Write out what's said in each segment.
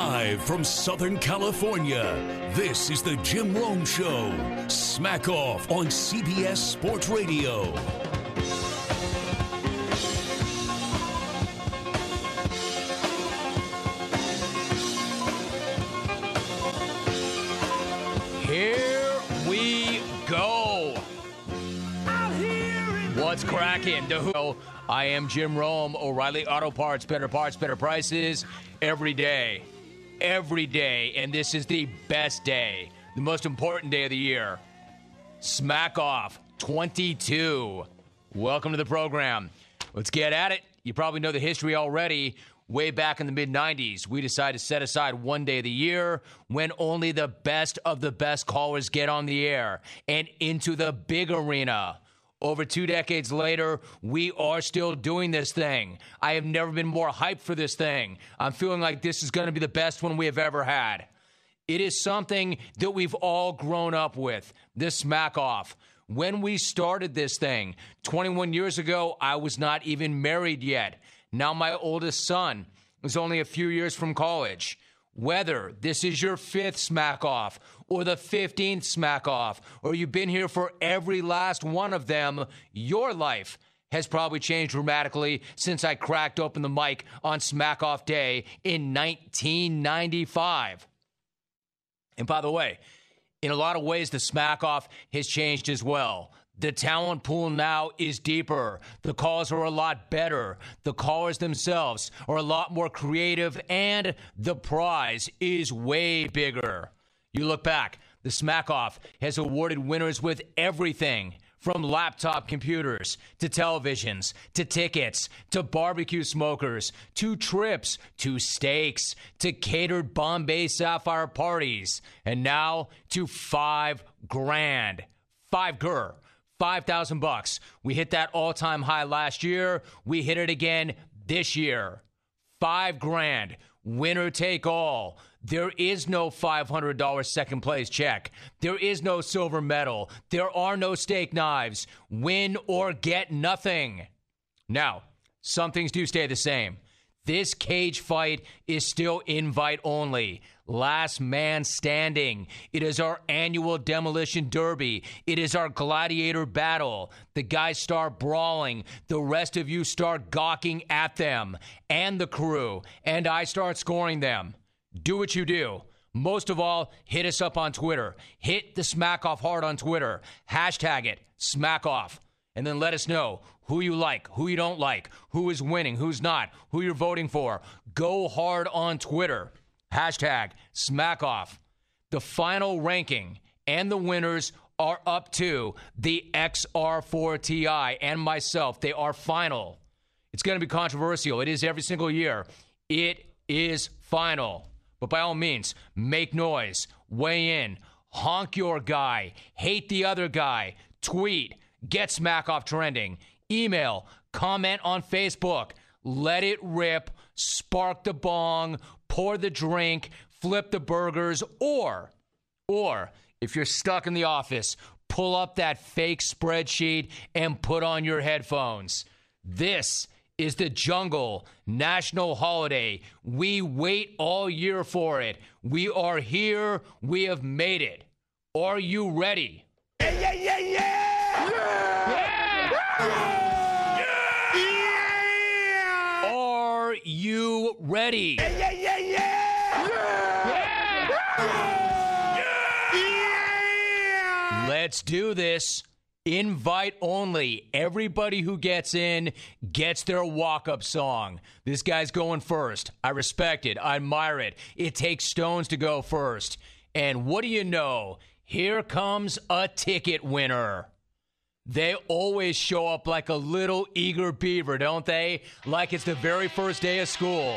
Live from Southern California, this is the Jim Rome Show. Smack Off on CBS Sports Radio. Here we go. What's cracking? I am Jim Rome, O'Reilly Auto Parts, better prices every day. Every day. And this is the best day, the most important day of the year. Smack Off 22. Welcome to the program. Let's get at it. You probably know the history already. Way back in the mid-'90s, we decided to set aside one day of the year when only the best of the best callers get on the air and into the big arena. Over 2 decades later, we are still doing this thing. I have never been more hyped for this thing. I'm feeling like this is going to be the best one we have ever had. It is something that we've all grown up with, this Smack Off. When we started this thing, 21 years ago, I was not even married yet. Now my oldest son is only a few years from college. Whether this is your 5th Smack Off or the 15th Smack Off, or you've been here for every last one of them, your life has probably changed dramatically since I cracked open the mic on Smack Off Day in 1995. And by the way, in a lot of ways, the Smack Off has changed as well. The talent pool now is deeper. The calls are a lot better. The callers themselves are a lot more creative, and the prize is way bigger. You look back, the Smack Off has awarded winners with everything from laptop computers to televisions to tickets to barbecue smokers to trips to steaks to catered Bombay Sapphire parties, and now to $5,000. $5,000. We hit that all-time high last year. We hit it again this year. $5,000. Winner take all. There is no $500 second place check. There is no silver medal. There are no steak knives. Win or get nothing. Now, some things do stay the same. This cage fight is still invite only. Last man standing. It is our annual demolition derby. It is our gladiator battle. The guys start brawling. The rest of you start gawking at them and the crew, and I start scoring them. Do what you do. Most of all, hit us up on Twitter. Hit the Smack Off hard on Twitter. Hashtag it, Smack Off. And then let us know who you like, who you don't like, who is winning, who's not, who you're voting for. Go hard on Twitter. Hashtag Smack Off. The final ranking and the winners are up to the XR4 Ti and myself. They are final. It's going to be controversial. It is every single year. It is final. But by all means, make noise, weigh in, honk your guy, hate the other guy, tweet, get Smack Off trending, email, comment on Facebook, let it rip, spark the bong, pour the drink, flip the burgers, or if you're stuck in the office, pull up that fake spreadsheet and put on your headphones. This is the Jungle National Holiday. We wait all year for it. We are here. We have made it. Are you ready? Yeah, yeah, yeah, yeah! Yeah! Yeah! Are you ready? Yeah, yeah, yeah, yeah! Yeah! Let's do this. Invite only. Everybody who gets in gets their walk-up song. This guy's going first. I respect it. I admire it. It takes stones to go first. And what do you know? Here comes a ticket winner. They always show up like a little eager beaver, don't they? Like it's the very first day of school.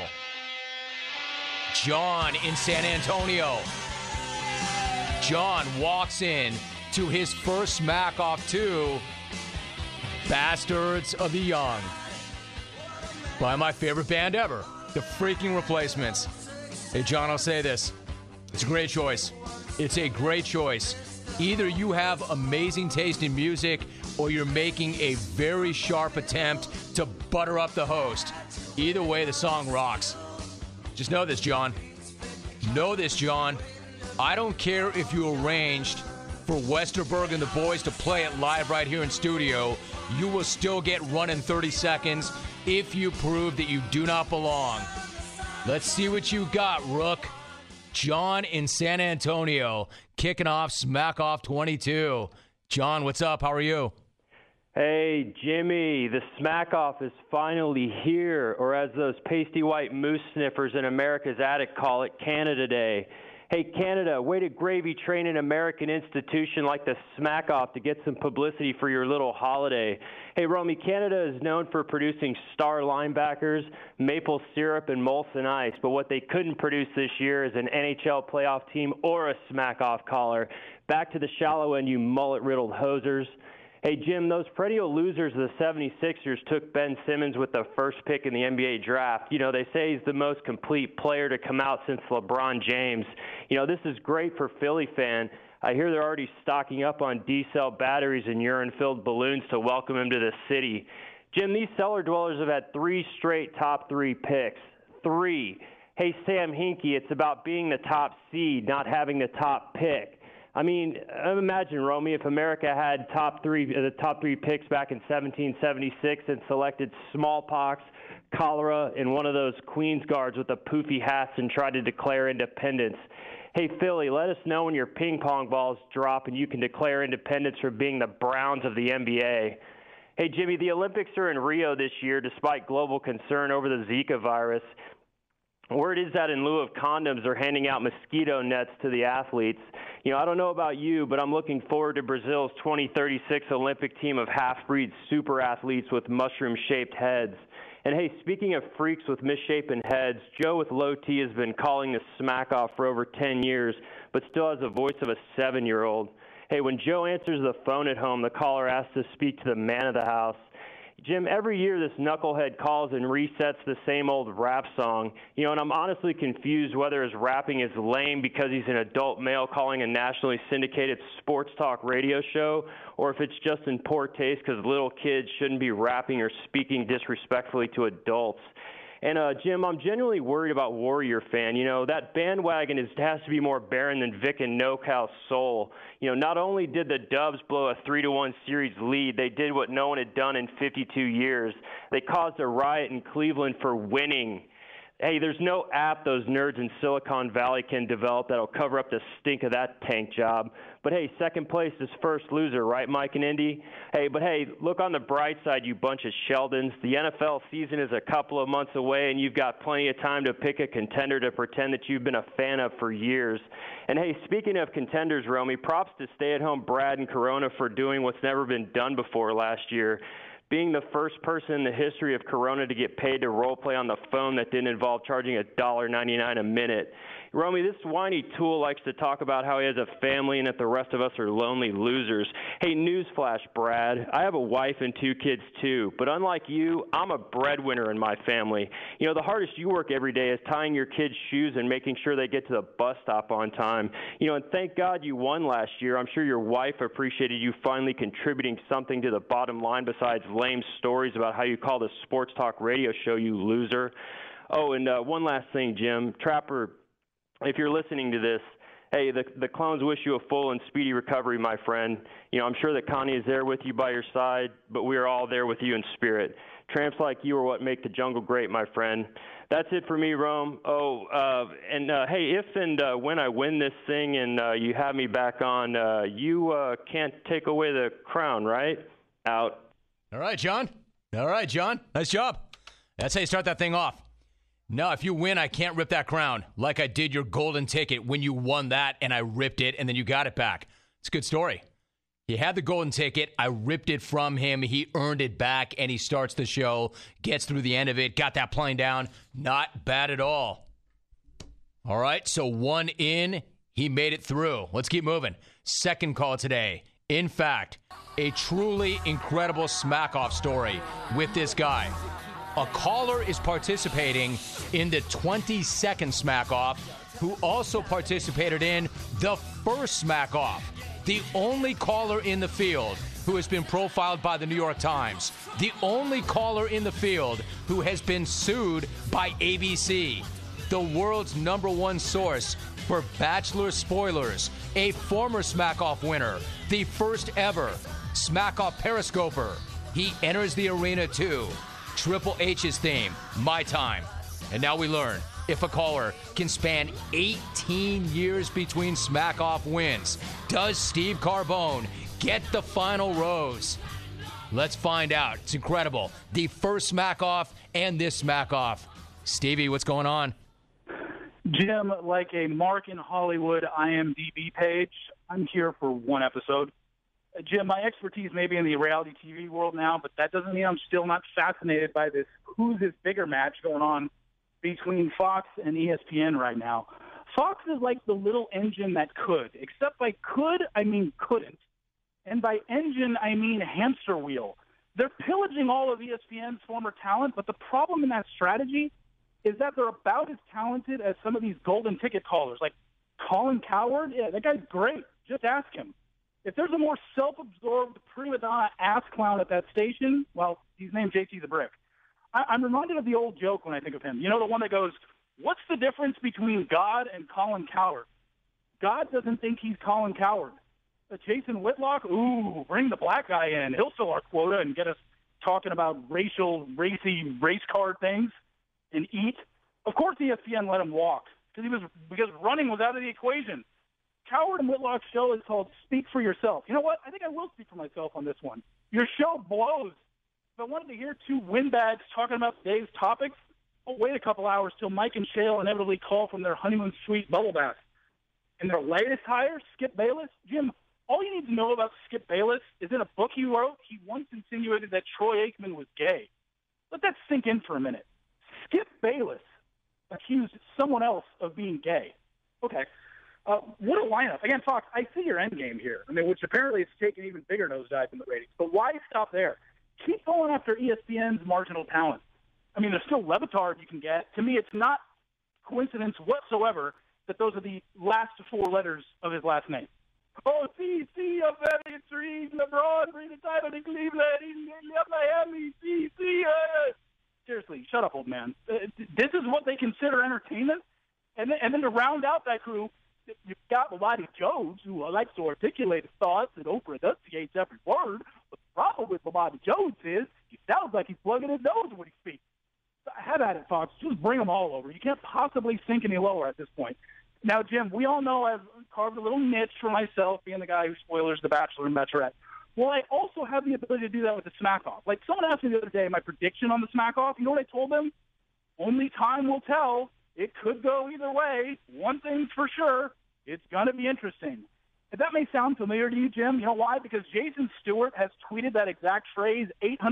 John in San Antonio. John walks in to his first Smack Off to Bastards of the Young by my favorite band ever, the freaking Replacements. Hey, John, I'll say this. It's a great choice. It's a great choice. Either you have amazing taste in music or you're making a very sharp attempt to butter up the host. Either way, the song rocks. Just know this, John. Know this, John. I don't care if you arranged for Westerberg and the boys to play it live right here in studio. You will still get run in 30 seconds if you prove that you do not belong. Let's see what you got, Rook. John in San Antonio, kicking off Smack Off 22. John, what's up? How are you? Hey, Jimmy, the Smack Off is finally here, or as those pasty white moose sniffers in America's Attic call it, Canada Day. Hey, Canada, way to gravy train an American institution like the Smack Off to get some publicity for your little holiday. Hey, Romy, Canada is known for producing star linebackers, maple syrup, and Molson Ice, but what they couldn't produce this year is an NHL playoff team or a Smack Off caller. Back to the shallow end, you mullet-riddled hosers. Hey, Jim, those perennial losers, the 76ers, took Ben Simmons with the first pick in the NBA draft. You know, they say he's the most complete player to come out since LeBron James. You know, this is great for Philly fan. I hear they're already stocking up on D-cell batteries and urine-filled balloons to welcome him to the city. Jim, these cellar dwellers have had 3 straight top 3 picks. 3. Hey, Sam Hinkie, it's about being the top seed, not having the top pick. I mean, imagine, Romy, if America had the top three picks back in 1776 and selected smallpox, cholera, and one of those Queens guards with the poofy hats and tried to declare independence. Hey, Philly, let us know when your ping pong balls drop and you can declare independence for being the Browns of the NBA. Hey, Jimmy, the Olympics are in Rio this year despite global concern over the Zika virus. Word is that in lieu of condoms, they're handing out mosquito nets to the athletes. You know, I don't know about you, but I'm looking forward to Brazil's 2036 Olympic team of half-breed super athletes with mushroom-shaped heads. And hey, speaking of freaks with misshapen heads, Joe with low T has been calling the Smack Off for over 10 years, but still has the voice of a 7-year-old. Hey, when Joe answers the phone at home, the caller asks to speak to the man of the house. Jim, every year this knucklehead calls and resets the same old rap song. You know, and I'm honestly confused whether his rapping is lame because he's an adult male calling a nationally syndicated sports talk radio show, or if it's just in poor taste because little kids shouldn't be rapping or speaking disrespectfully to adults. And, Jim, I'm genuinely worried about Warrior Fan. You know, that bandwagon has to be more barren than Vic and NoCal's soul. You know, not only did the Dubs blow a 3-1 series lead, they did what no one had done in 52 years. They caused a riot in Cleveland for winning. Hey, there's no app those nerds in Silicon Valley can develop that'll cover up the stink of that tank job. But, hey, second place is first loser, right, Mike and Indy? Hey, but, hey, look on the bright side, you bunch of Sheldons. The NFL season is a couple of months away, and you've got plenty of time to pick a contender to pretend that you've been a fan of for years. And, hey, speaking of contenders, Romy, props to stay-at-home Brad and Corona for doing what's never been done before last year. Being the first person in the history of Corona to get paid to role play on the phone that didn't involve charging $1.99 a minute. Romy, this whiny tool likes to talk about how he has a family and that the rest of us are lonely losers. Hey, newsflash, Brad. I have a wife and 2 kids, too. But unlike you, I'm a breadwinner in my family. You know, the hardest you work every day is tying your kids' shoes and making sure they get to the bus stop on time. You know, and thank God you won last year. I'm sure your wife appreciated you finally contributing something to the bottom line besides lame stories about how you call the sports talk radio show, you loser. Oh, and one last thing, Jim. Trapper, if you're listening to this, hey, the clones wish you a full and speedy recovery, my friend. You know, I'm sure that Connie is there with you by your side, but we are all there with you in spirit. Tramps like you are what make the jungle great, my friend. That's it for me, Rome. Oh, hey, if and when I win this thing and you have me back on, you can't take away the crown, right? Out. All right, John. Nice job. That's how you start that thing off. No, if you win, I can't rip that crown like I did your golden ticket when you won that and I ripped it and then you got it back. It's a good story. He had the golden ticket. I ripped it from him. He earned it back and he starts the show, gets through the end of it, got that plane down. Not bad at all. All right, so 1 in. He made it through. Let's keep moving. Second call today. In fact, a truly incredible smack-off story with this guy. A caller is participating in the 22nd smack-off who also participated in the first smack-off. The only caller in the field who has been profiled by the New York Times. The only caller in the field who has been sued by ABC. the world's #1 source for Bachelor spoilers, a former Smack Off winner, the first ever Smack Off Periscoper. He enters the arena too. Triple H's theme, My Time. And now we learn if a caller can span 18 years between Smack Off wins. Does Steve Carbone get the final rose? Let's find out. It's incredible. The first Smack Off and this Smack Off. Stevie, what's going on? Jim, like a Mark in Hollywood IMDb page, I'm here for one episode. Jim, my expertise may be in the reality TV world now, but that doesn't mean I'm still not fascinated by this who's this bigger match going on between Fox and ESPN right now. Fox is like the little engine that could, except by could, I mean couldn't. And by engine, I mean hamster wheel. They're pillaging all of ESPN's former talent, but the problem in that strategy is that they're about as talented as some of these golden ticket callers. Like Colin Cowherd, yeah, that guy's great. Just ask him. If there's a more self-absorbed prima donna ass clown at that station, well, he's named JT the Brick. I'm reminded of the old joke when I think of him. You know, the one that goes, what's the difference between God and Colin Cowherd? God doesn't think he's Colin Cowherd. Jason Whitlock, ooh, bring the black guy in. He'll fill our quota and get us talking about racy race car things and eat. Of course ESPN let him walk because running was out of the equation. Cowherd and Whitlock's show is called Speak for Yourself. You know what? I think I will speak for myself on this one. Your show blows. If I wanted to hear two windbags talking about today's topics, I'll wait a couple hours till Mike and Shale inevitably call from their honeymoon suite bubble bath. And their latest hire, Skip Bayless, Jim, all you need to know about Skip Bayless is in a book he wrote, he once insinuated that Troy Aikman was gay. Let that sink in for a minute. Skip Bayless accused someone else of being gay. Okay. What a lineup. Again, Fox, I see your end game here. I mean, which apparently it's taken even bigger nosedive in the ratings. But why stop there? Keep going after ESPN's marginal talent. I mean, there's still Levitard you can get. To me, it's not coincidence whatsoever that those are the last four letters of his last name. Oh, see, a very intrigued LeBron bring the title to Cleveland. He left Miami. See. Seriously, shut up, old man. This is what they consider entertainment? And then to round out that crew, you've got Melody Jones, who likes to articulate his thoughts, and Oprah enunciates every word. But the problem with Melody Jones is he sounds like he's plugging his nose when he speaks. Have at it, Fox. Just bring them all over. You can't possibly sink any lower at this point. Now, Jim, we all know I've carved a little niche for myself, being the guy who spoilers The Bachelor and Bachelorette. Well, I also have the ability to do that with the Smack Off. Like someone asked me the other day my prediction on the Smack Off. You know what I told them? Only time will tell. It could go either way. One thing's for sure. It's going to be interesting. If that may sound familiar to you, Jim, you know why? Because Jason Stewart has tweeted that exact phrase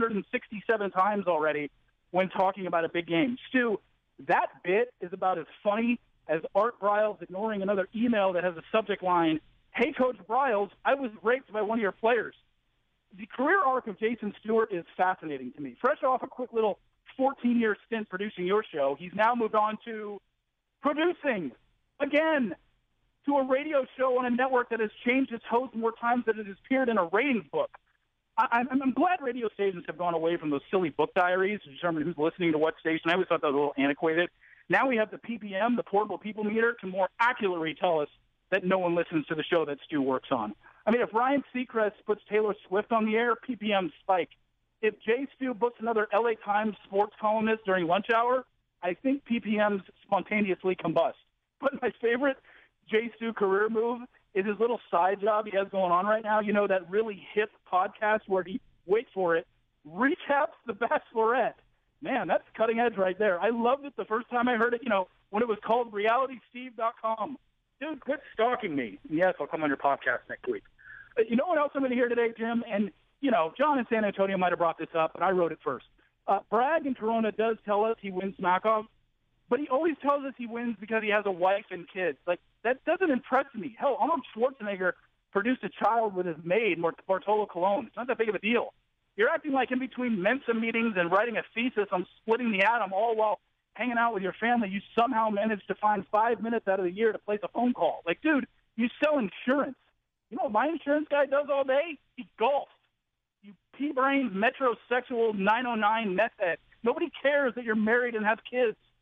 867 times already when talking about a big game. Stu, that bit is about as funny as Art Briles ignoring another email that has a subject line, "Hey, Coach Briles, I was raped by one of your players." The career arc of Jason Stewart is fascinating to me. Fresh off a quick little 14-year stint producing your show, he's now moved on to producing, again, to a radio show on a network that has changed its host more times than it has appeared in a ratings book. I'm glad radio stations have gone away from those silly book diaries to determine who's listening to what station. I always thought that was a little antiquated. Now we have the PPM, the portable people meter, to more accurately tell us that no one listens to the show that Stu works on. I mean, if Ryan Seacrest puts Taylor Swift on the air, PPM spike. If Jay Stu books another LA Times sports columnist during lunch hour, I think PPMs spontaneously combust. But my favorite Jay Stu career move is his little side job he has going on right now. You know, that really hip podcast where he, wait for it, recaps The Bachelorette. Man, that's cutting edge right there. I loved it the first time I heard it, when it was called realitysteve.com. Dude, quit stalking me. Yes, I'll come on your podcast next week. You know what else I'm going to hear today, Jim? And, John in San Antonio might have brought this up, but I wrote it first. Bragg in Corona does tell us he wins Smack-Off, but he always tells us he wins because he has a wife and kids. Like, that doesn't impress me. Hell, Arnold Schwarzenegger produced a child with his maid, Bartolo Colon. It's not that big of a deal. You're acting like in between Mensa meetings and writing a thesis on splitting the atom, all while hanging out with your family, you somehow managed to find 5 minutes out of the year to place a phone call. Like, dude, you sell insurance. You know what my insurance guy does all day? He golfs. You pea-brained, metrosexual 909 meth head. Nobody cares that you're married and have kids.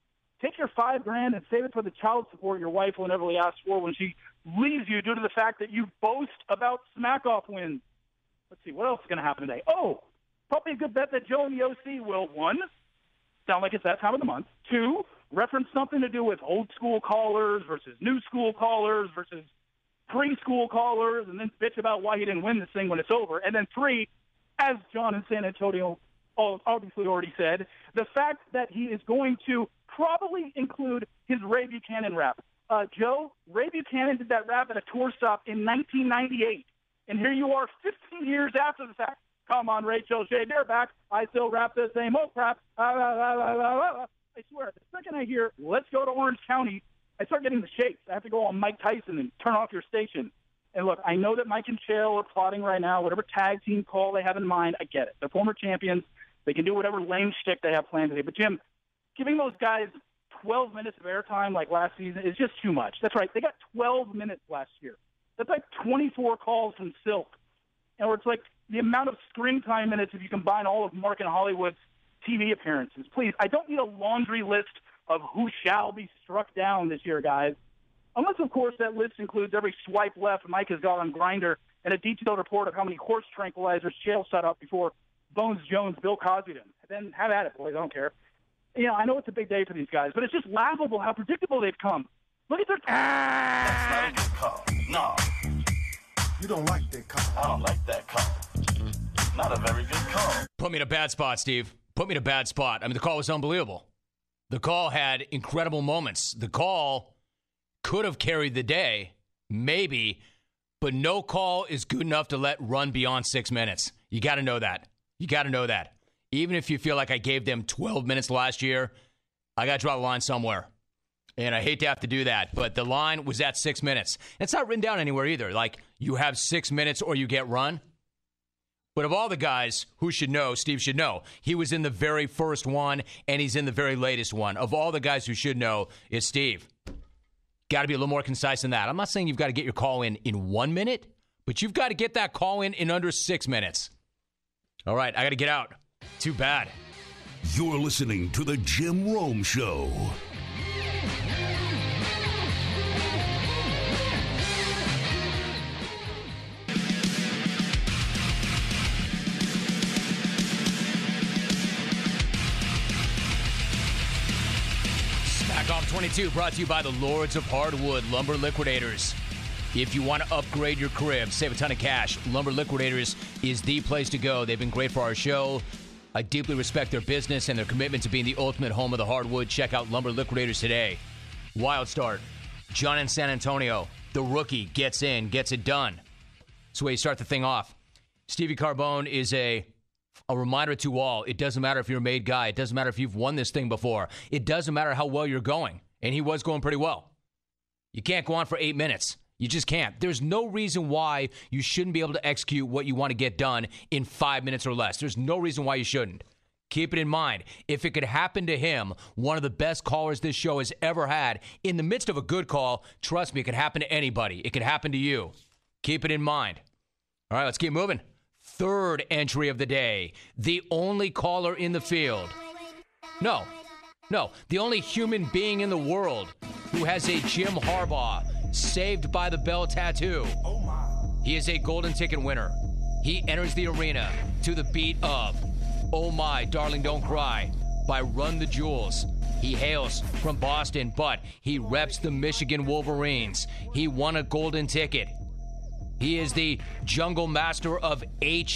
Take your $5,000 and save it for the child support your wife will inevitably ask for when she leaves you due to the fact that you boast about smack-off wins. Let's see, what else is going to happen today? Oh, probably a good bet that Joe and the OC will, 1, sound like it's that time of the month. 2, reference something to do with old school callers versus new school callers versus preschool callers, and then bitch about why he didn't win this thing when it's over. And then 3, as John in San Antonio obviously already said, the fact that he is going to probably include his Ray Buchanan rap. Joe, Ray Buchanan did that rap at a tour stop in 1998. And here you are 15 years after the fact. Come on, Rachel Shea, they're back. I still rap the same old crap. I swear, the second I hear, let's go to Orange County, I start getting the shakes. I have to go on Mike Tyson and turn off your station. And look, I know that Mike and Chael are plotting right now, whatever tag team call they have in mind, I get it. They're former champions. They can do whatever lame shtick they have planned today. But, Jim, giving those guys 12 minutes of airtime like last season is just too much. That's right. They got 12 minutes last year. That's like 24 calls from Silk. And it's like the amount of screen time minutes if you combine all of Mark and Hollywood's TV appearances. Please, I don't need a laundry list of who shall be struck down this year, guys. Unless, of course, that list includes every swipe left Mike has got on Grindr and a detailed report of how many horse tranquilizers Chael set up before Bones Jones, Bill Cosby them. Then have at it, boys. I don't care. You know, I know it's a big day for these guys, but it's just laughable how predictable they've come. Look at their... That's not a good call. No. You don't like that call. I don't like that call. Not a very good call. Put me in a bad spot, Steve. Put me in a bad spot. I mean, the call was unbelievable. The call had incredible moments. The call could have carried the day, maybe, but no call is good enough to let run beyond 6 minutes. You got to know that. You got to know that. Even if you feel like I gave them 12 minutes last year, I got to draw the line somewhere. And I hate to have to do that, but the line was at 6 minutes. It's not written down anywhere either. Like, you have 6 minutes or you get run. But of all the guys who should know, Steve should know. He was in the very first one, and he's in the very latest one. Of all the guys who should know, it's Steve. Got to be a little more concise than that. I'm not saying you've got to get your call in 1 minute, but you've got to get that call in under 6 minutes. All right, I got to get out. Too bad. You're listening to The Jim Rome Show. Smack-Off 22 brought to you by the Lords of Hardwood Lumber Liquidators. If you want to upgrade your crib, save a ton of cash, Lumber Liquidators is the place to go. They've been great for our show. I deeply respect their business and their commitment to being the ultimate home of the hardwood. Check out Lumber Liquidators today. Wild start. John in San Antonio. The rookie gets in, gets it done. That's the way you start the thing off. Stevie Carbone is a reminder to all. It doesn't matter if you're a made guy. It doesn't matter if you've won this thing before. It doesn't matter how well you're going. And he was going pretty well. You can't go on for 8 minutes. You just can't. There's no reason why you shouldn't be able to execute what you want to get done in 5 minutes or less. There's no reason why you shouldn't. Keep it in mind. If it could happen to him, one of the best callers this show has ever had, in the midst of a good call, trust me, it could happen to anybody. It could happen to you. Keep it in mind. All right, let's keep moving. Third entry of the day. The only caller in the field. No, the only human being in the world who has a Jim Harbaugh Saved by the Bell tattoo. He is a golden ticket winner. He enters the arena to the beat of Oh My, Darling Don't Cry by Run the Jewels. He hails from Boston, but he reps the Michigan Wolverines. He won a golden ticket. He is the jungle master of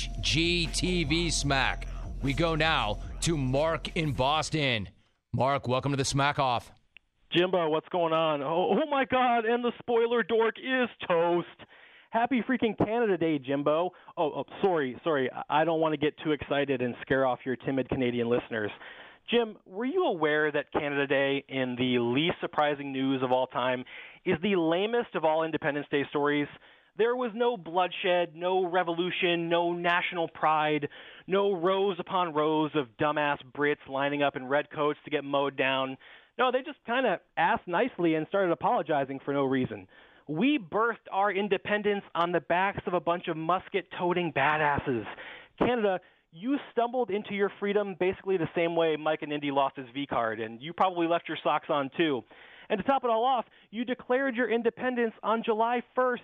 HGTV Smack. We go now to Mark in Boston. Mark, welcome to the Smack Off. Jimbo, what's going on? Oh my God, and the spoiler dork is toast. Happy freaking Canada Day, Jimbo. Oh, sorry. I don't want to get too excited and scare off your timid Canadian listeners. Jim, were you aware that Canada Day, in the least surprising news of all time, is the lamest of all Independence Day stories? There was no bloodshed, no revolution, no national pride, no rows upon rows of dumbass Brits lining up in red coats to get mowed down. No, they just kind of asked nicely and started apologizing for no reason. We birthed our independence on the backs of a bunch of musket-toting badasses. Canada, you stumbled into your freedom basically the same way Mike and Indy lost his V-card, and you probably left your socks on too. And to top it all off, you declared your independence on July 1st,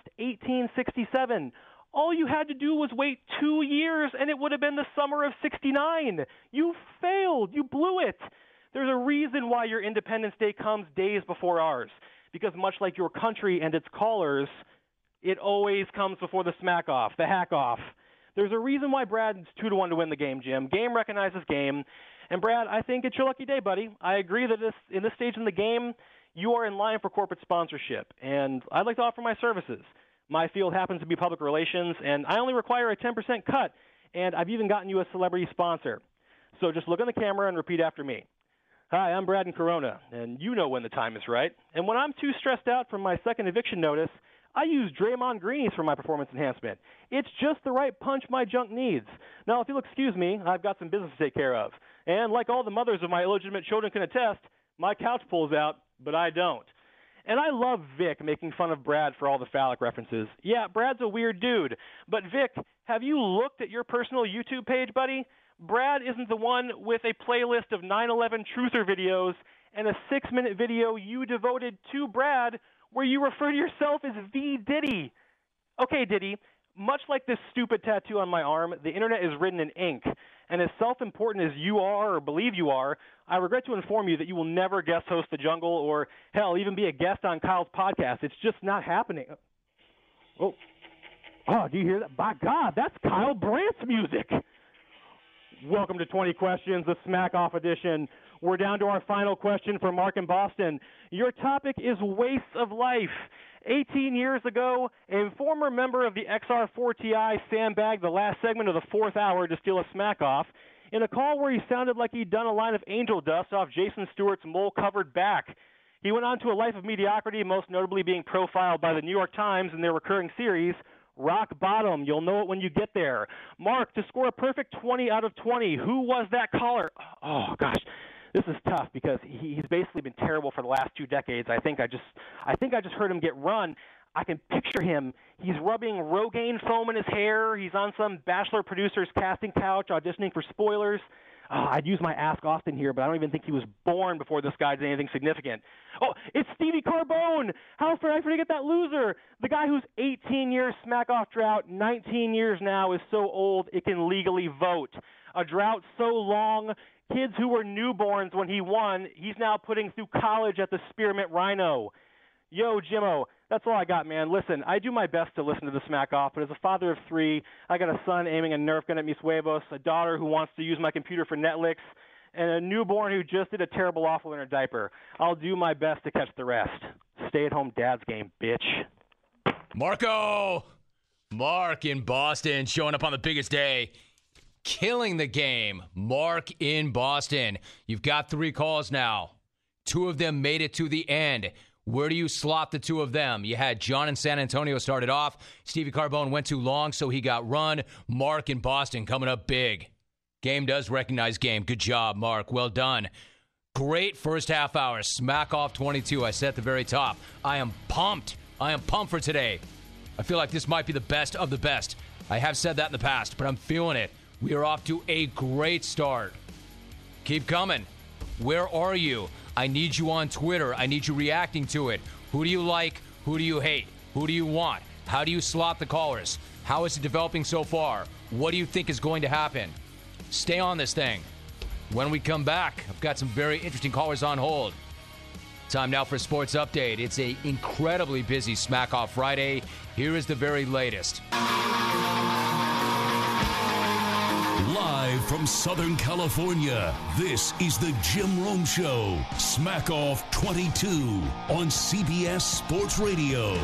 1867. All you had to do was wait 2 years, and it would have been the summer of '69. You failed. You blew it. There's a reason why your Independence Day comes days before ours, because much like your country and its callers, it always comes before the smack-off, the hack-off. There's a reason why Brad's 2-1 to win the game, Jim. Game recognizes game. And, Brad, I think it's your lucky day, buddy. I agree that in this stage in the game, you are in line for corporate sponsorship, and I'd like to offer my services. My field happens to be public relations, and I only require a 10% cut, and I've even gotten you a celebrity sponsor. So just look in the camera and repeat after me. Hi, I'm Brad in Corona, and you know when the time is right. And when I'm too stressed out from my second eviction notice, I use Draymond Greenies for my performance enhancement. It's just the right punch my junk needs. Now, if you'll excuse me, I've got some business to take care of. And like all the mothers of my illegitimate children can attest, my couch pulls out, but I don't. And I love Vic making fun of Brad for all the phallic references. Yeah, Brad's a weird dude. But Vic, have you looked at your personal YouTube page, buddy? Brad isn't the one with a playlist of 9/11 truther videos and a 6-minute video you devoted to Brad where you refer to yourself as V. Diddy. Okay, Diddy, much like this stupid tattoo on my arm, the internet is written in ink. And as self-important as you are or believe you are, I regret to inform you that you will never guest host The Jungle or, hell, even be a guest on Kyle's podcast. It's just not happening. Oh, do you hear that? By God, that's Kyle Brandt's music. Welcome to 20 Questions, the Smack-Off edition. We're down to our final question for Mark in Boston. Your topic is wastes of life. 18 years ago, a former member of the XR4TI sandbagged the last segment of the fourth hour to steal a smack-off in a call where he sounded like he'd done a line of angel dust off Jason Stewart's mole-covered back. He went on to a life of mediocrity, most notably being profiled by the New York Times in their recurring series, Rock Bottom. You'll know it when you get there. Mark, to score a perfect 20 out of 20, who was that caller? Oh, gosh. This is tough because he's basically been terrible for the last 2 decades. I think I just heard him get run. I can picture him. He's rubbing Rogaine foam in his hair. He's on some Bachelor producer's casting couch auditioning for spoilers. I'd use my Ask Austin here, but I don't even think he was born before this guy did anything significant. Oh, it's Stevie Carbone. How could I forget that loser? The guy who's 18 years smack-off drought, 19 years now, is so old it can legally vote. A drought so long, kids who were newborns when he won, he's now putting through college at the Spearmint Rhino. Yo, Jimmo, that's all I got, man. Listen, I do my best to listen to the Smack Off, but as a father of 3, I got a son aiming a Nerf gun at mis huevos, a daughter who wants to use my computer for Netflix, and a newborn who just did a terrible awful in her diaper. I'll do my best to catch the rest. Stay-at-home dad's game, bitch. Mark in Boston, showing up on the biggest day. Killing the game. Mark in Boston. You've got 3 calls now. 2 of them made it to the end. Where do you slot the 2 of them? You had John in San Antonio started off. Stevie Carbone went too long, so he got run. Mark in Boston coming up big. Game does recognize game. Good job, Mark. Well done. Great first half hour. Smack Off 22. I said at the very top. I am pumped. I am pumped for today. I feel like this might be the best of the best. I have said that in the past, but I'm feeling it. We are off to a great start. Keep coming. Where are you? I need you on Twitter. I need you reacting to it. Who do you like? Who do you hate? Who do you want? How do you slot the callers? How is it developing so far? What do you think is going to happen? Stay on this thing. When we come back, I've got some very interesting callers on hold. Time now for a sports update. It's an incredibly busy Smack Off Friday. Here is the very latest. Live from Southern California, this is the Jim Rome Show, Smack Off 22 on CBS Sports Radio.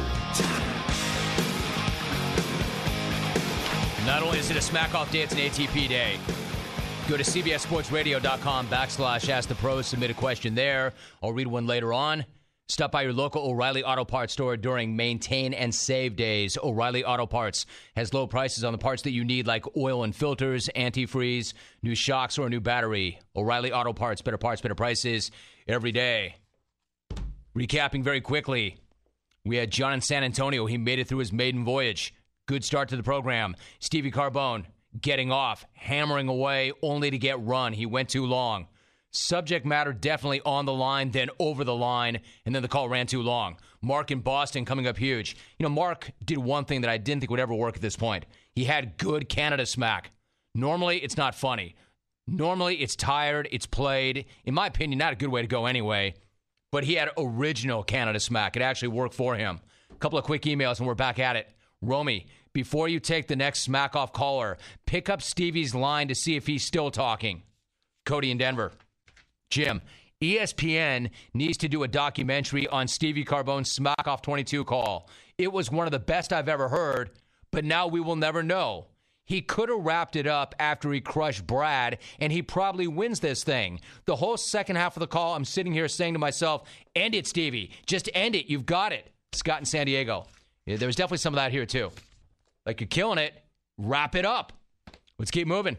Not only is it a Smack Off day, it's an ATP day. Go to cbssportsradio.com/Ask the Pros. Submit a question there. I'll read one later on. Stop by your local O'Reilly Auto Parts store during Maintain and Save days. O'Reilly Auto Parts has low prices on the parts that you need, like oil and filters, antifreeze, new shocks, or a new battery. O'Reilly Auto Parts, better prices every day. Recapping very quickly, we had John in San Antonio. He made it through his maiden voyage. Good start to the program. Stevie Carbone getting off, hammering away, only to get run. He went too long. Subject matter definitely on the line, then over the line, and then the call ran too long. Mark in Boston coming up huge. You know, Mark did one thing that I didn't think would ever work at this point. He had good Canada smack. Normally, it's not funny. Normally, it's tired, it's played. In my opinion, not a good way to go anyway. But he had original Canada smack. It actually worked for him. A couple of quick emails, and we're back at it. Romy, before you take the next smack-off caller, pick up Stevie's line to see if he's still talking. Cody in Denver. Jim, ESPN needs to do a documentary on Stevie Carbone's smack-off 22 call. It was one of the best I've ever heard, but now we will never know. He could have wrapped it up after he crushed Brad, and he probably wins this thing. The whole second half of the call, I'm sitting here saying to myself, end it, Stevie. Just end it. You've got it. Scott in San Diego. Yeah, there was definitely some of that here, too. Like, you're killing it. Wrap it up. Let's keep moving.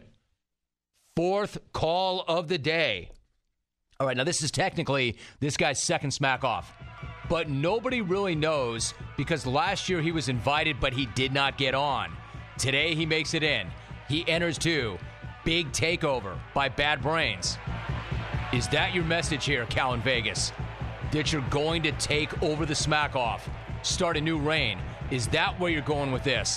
Fourth call of the day. All right, now this is technically this guy's second smack off. But nobody really knows because last year he was invited, but he did not get on. Today he makes it in. He enters too. Big takeover by Bad Brains. Is that your message here, Cal in Vegas? That you're going to take over the smack off, start a new reign? Is that where you're going with this?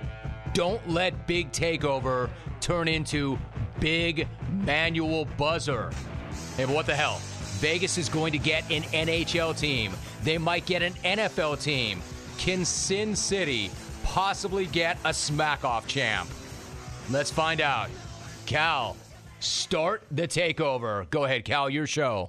Don't let Big Takeover turn into Big Manual Buzzer. Hey, but what the hell? Vegas is going to get an NHL team. They might get an NFL team. Can Sin City possibly get a smack-off champ? Let's find out. Cal, start the takeover. Go ahead, Cal, your show.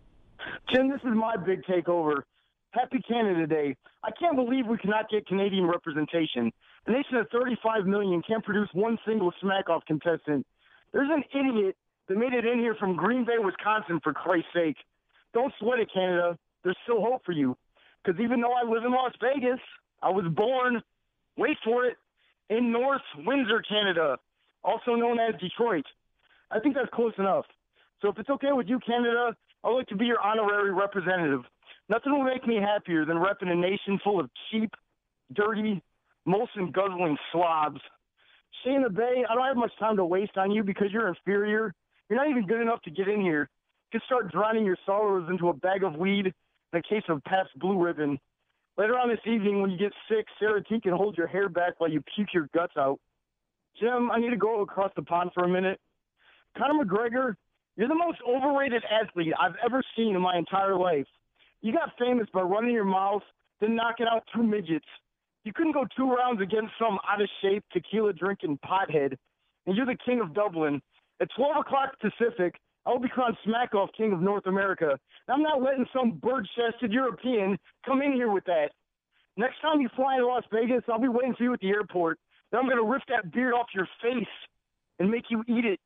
Jim, this is my big takeover. Happy Canada Day. I can't believe we cannot get Canadian representation. The nation of 35 million can't produce one single smack-off contestant. There's an idiot that made it in here from Green Bay, Wisconsin, for Christ's sake. Don't sweat it, Canada. There's still hope for you. Because even though I live in Las Vegas, I was born, wait for it, in North Windsor, Canada, also known as Detroit. I think that's close enough. So if it's okay with you, Canada, I'd like to be your honorary representative. Nothing will make me happier than repping a nation full of cheap, dirty, Molson-guzzling slobs. Shane the Bay, I don't have much time to waste on you because you're inferior. You're not even good enough to get in here. You can start drowning your sorrows into a bag of weed and a case of Pabst Blue Ribbon. Later on this evening, when you get sick, Sarah T can hold your hair back while you puke your guts out. Jim, I need to go across the pond for a minute. Conor McGregor, you're the most overrated athlete I've ever seen in my entire life. You got famous by running your mouth, then knocking out two midgets. You couldn't go 2 rounds against some out-of-shape, tequila-drinking pothead, and you're the king of Dublin. At 12 o'clock Pacific, I will be crowned Smack-Off King of North America. I'm not letting some bird-chested European come in here with that. Next time you fly to Las Vegas, I'll be waiting for you at the airport. Then I'm going to rip that beard off your face and make you eat it.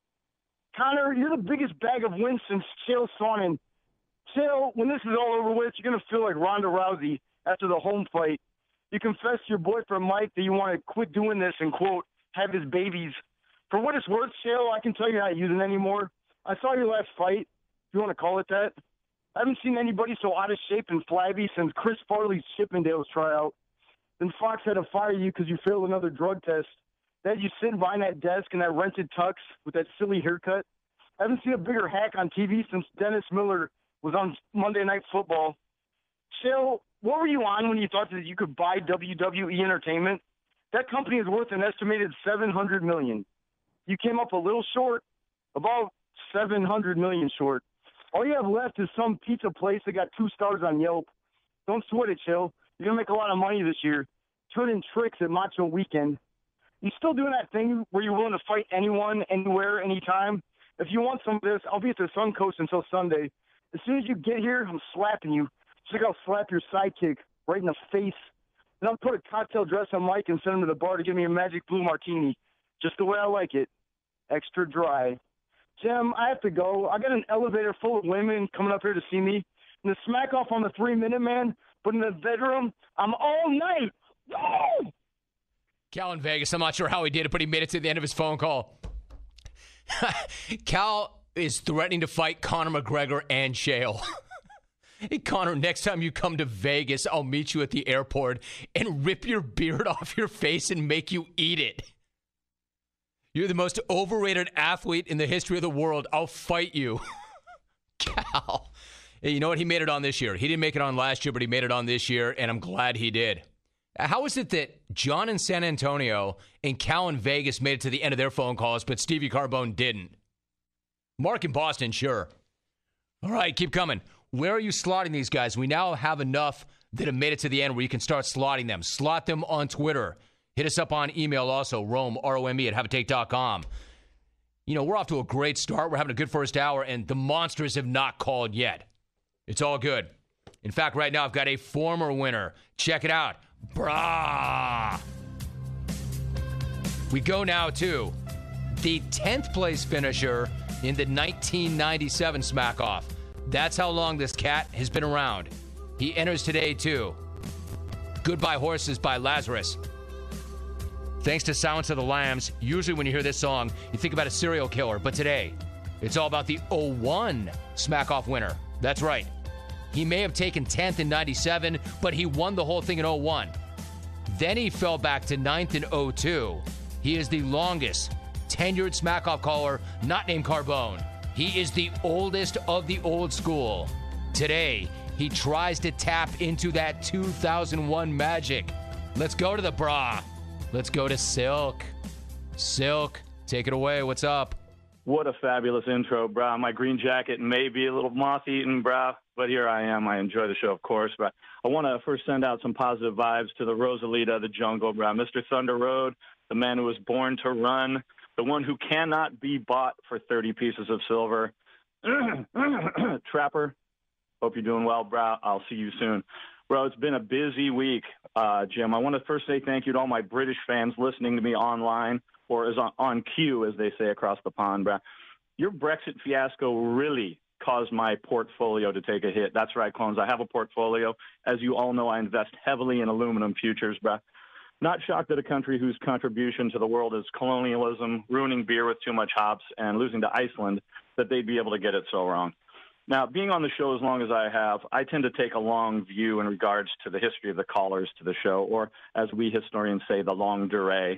Conor, you're the biggest bag of wins since Chael Sonnen. Chael, when this is all over with, you're going to feel like Ronda Rousey after the home fight. You confess to your boyfriend Mike that you want to quit doing this and, quote, have his babies. For what it's worth, Chael, I can tell you're not using it anymore. I saw your last fight, if you want to call it that. I haven't seen anybody so out of shape and flabby since Chris Farley's Chippendales tryout. Then Fox had to fire you because you failed another drug test. Then you sit behind that desk in that rented tux with that silly haircut. I haven't seen a bigger hack on TV since Dennis Miller was on Monday Night Football. Chael, what were you on when you thought that you could buy WWE Entertainment? That company is worth an estimated $700 million. You came up a little short, about $700 million short. All you have left is some pizza place that got 2 stars on Yelp. Don't sweat it, Chael. You're going to make a lot of money this year. Turning tricks at Macho Weekend. You still doing that thing where you're willing to fight anyone, anywhere, anytime? If you want some of this, I'll be at the Suncoast until Sunday. As soon as you get here, I'm slapping you. Just like I'll slap your sidekick right in the face. And I'll put a cocktail dress on Mike and send him to the bar to give me a Magic Blue Martini. Just the way I like it. Extra dry. Jim, I have to go. I got an elevator full of women coming up here to see me. And the smack off on the 3-minute man, but in the bedroom, I'm all night. Oh! Cal in Vegas, I'm not sure how he did it, but he made it to the end of his phone call. Cal is threatening to fight Conor McGregor and Chael. Hey, Conor, next time you come to Vegas, I'll meet you at the airport and rip your beard off your face and make you eat it. You're the most overrated athlete in the history of the world. I'll fight you. Cal. Hey, you know what? He made it on this year. He didn't make it on last year, but he made it on this year, and I'm glad he did. How is it that John in San Antonio and Cal in Vegas made it to the end of their phone calls, but Stevie Carbone didn't? Mark in Boston, sure. All right, keep coming. Where are you slotting these guys? We now have enough that have made it to the end where you can start slotting them. Slot them on Twitter. Hit us up on email also, Rome, R-O-M-E, at haveatake.com. You know, we're off to a great start. We're having a good first hour, and the Monsters have not called yet. It's all good. In fact, right now I've got a former winner. Check it out. Brah! We go now to the 10th place finisher in the 1997 Smack-Off. That's how long this cat has been around. He enters today, too. Goodbye Horses by Lazarus. Thanks to Silence of the Lambs, usually when you hear this song, you think about a serial killer. But today, it's all about the 01 Smack-Off winner. That's right. He may have taken 10th in 97, but he won the whole thing in 01. Then he fell back to 9th in 02. He is the longest tenured Smack-Off caller not named Carbone. He is the oldest of the old school. Today, he tries to tap into that 2001 magic. Let's go to the bra. Let's go to Silk. Silk, take it away. What's up? What a fabulous intro, brah. My green jacket may be a little moth-eaten, brah, but here I am. I enjoy the show, of course. But I want to first send out some positive vibes to the Rosalita of the jungle, brah. Mr. Thunder Road, the man who was born to run, the one who cannot be bought for 30 pieces of silver. Trapper, hope you're doing well, brah. I'll see you soon. Bro, it's been a busy week, Jim. I want to first say thank you to all my British fans listening to me online, or as on cue, as they say across the pond, bro. Your Brexit fiasco really caused my portfolio to take a hit. That's right, clones. I have a portfolio. As you all know, I invest heavily in aluminum futures, bro. Not shocked that a country whose contribution to the world is colonialism, ruining beer with too much hops, and losing to Iceland, that they'd be able to get it so wrong. Now, being on the show as long as I have, I tend to take a long view in regards to the history of the callers to the show, or as we historians say, the longue durée.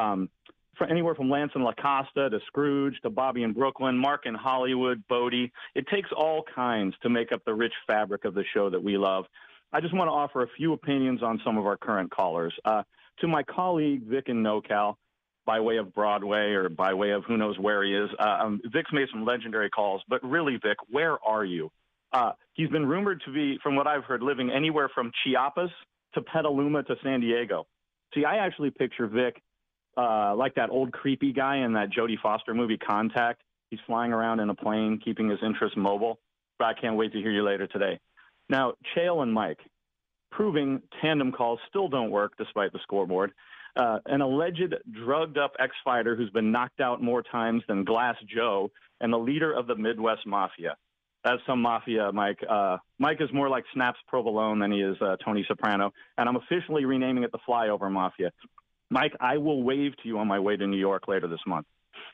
Anywhere from Lance and LaCosta to Scrooge to Bobby in Brooklyn, Mark in Hollywood, Bodie. It takes all kinds to make up the rich fabric of the show that we love. I just want to offer a few opinions on some of our current callers. To my colleague, Vic in NoCal, by way of Broadway or by way of who knows where he is, Vic's made some legendary calls, but really, Vic, where are you? He's been rumored to be, from what I've heard, living anywhere from Chiapas to Petaluma to San Diego. See, I actually picture Vic like that old creepy guy in that Jodie Foster movie, Contact. He's flying around in a plane, keeping his interests mobile. But I can't wait to hear you later today. Now, Chael and Mike, proving tandem calls still don't work despite the scoreboard. An alleged drugged-up ex-fighter who's been knocked out more times than Glass Joe, and the leader of the Midwest Mafia. That's some mafia, Mike. Mike is more like Snaps Provolone than he is Tony Soprano, and I'm officially renaming it the Flyover Mafia. Mike, I will wave to you on my way to New York later this month.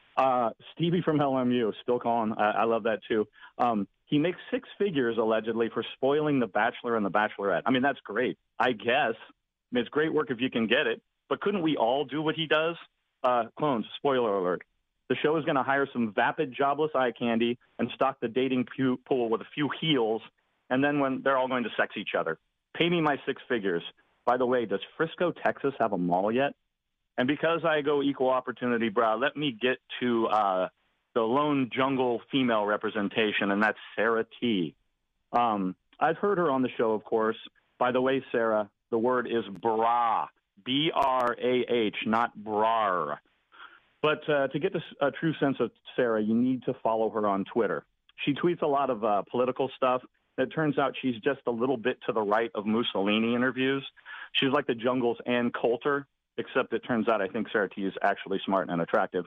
Stevie from LMU, still calling. I love that, too. He makes six figures, allegedly, for spoiling The Bachelor and The Bachelorette. I mean, that's great, I guess. I mean, it's great work if you can get it. But couldn't we all do what he does? Clones, spoiler alert. The show is going to hire some vapid, jobless eye candy and stock the dating pool with a few heels, and then when they're all going to sex each other. Pay me my six figures. By the way, does Frisco, Texas have a mall yet? And because I go equal opportunity, brah, let me get to the lone jungle female representation, and that's Sarah T. I've heard her on the show, of course. By the way, Sarah, the word is brah. B-R-A-H, not brar. But to get a true sense of Sarah, you need to follow her on Twitter. She tweets a lot of political stuff. It turns out she's just a little bit to the right of Mussolini interviews. She's like the jungle's Ann Coulter, except it turns out I think Sarah T is actually smart and attractive.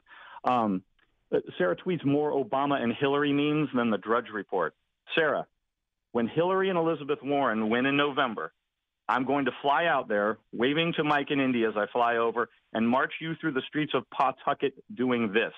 Sarah tweets more Obama and Hillary memes than the Drudge Report. Sarah, when Hillary and Elizabeth Warren win in November, I'm going to fly out there, waving to Mike in India as I fly over, and march you through the streets of Pawtucket doing this.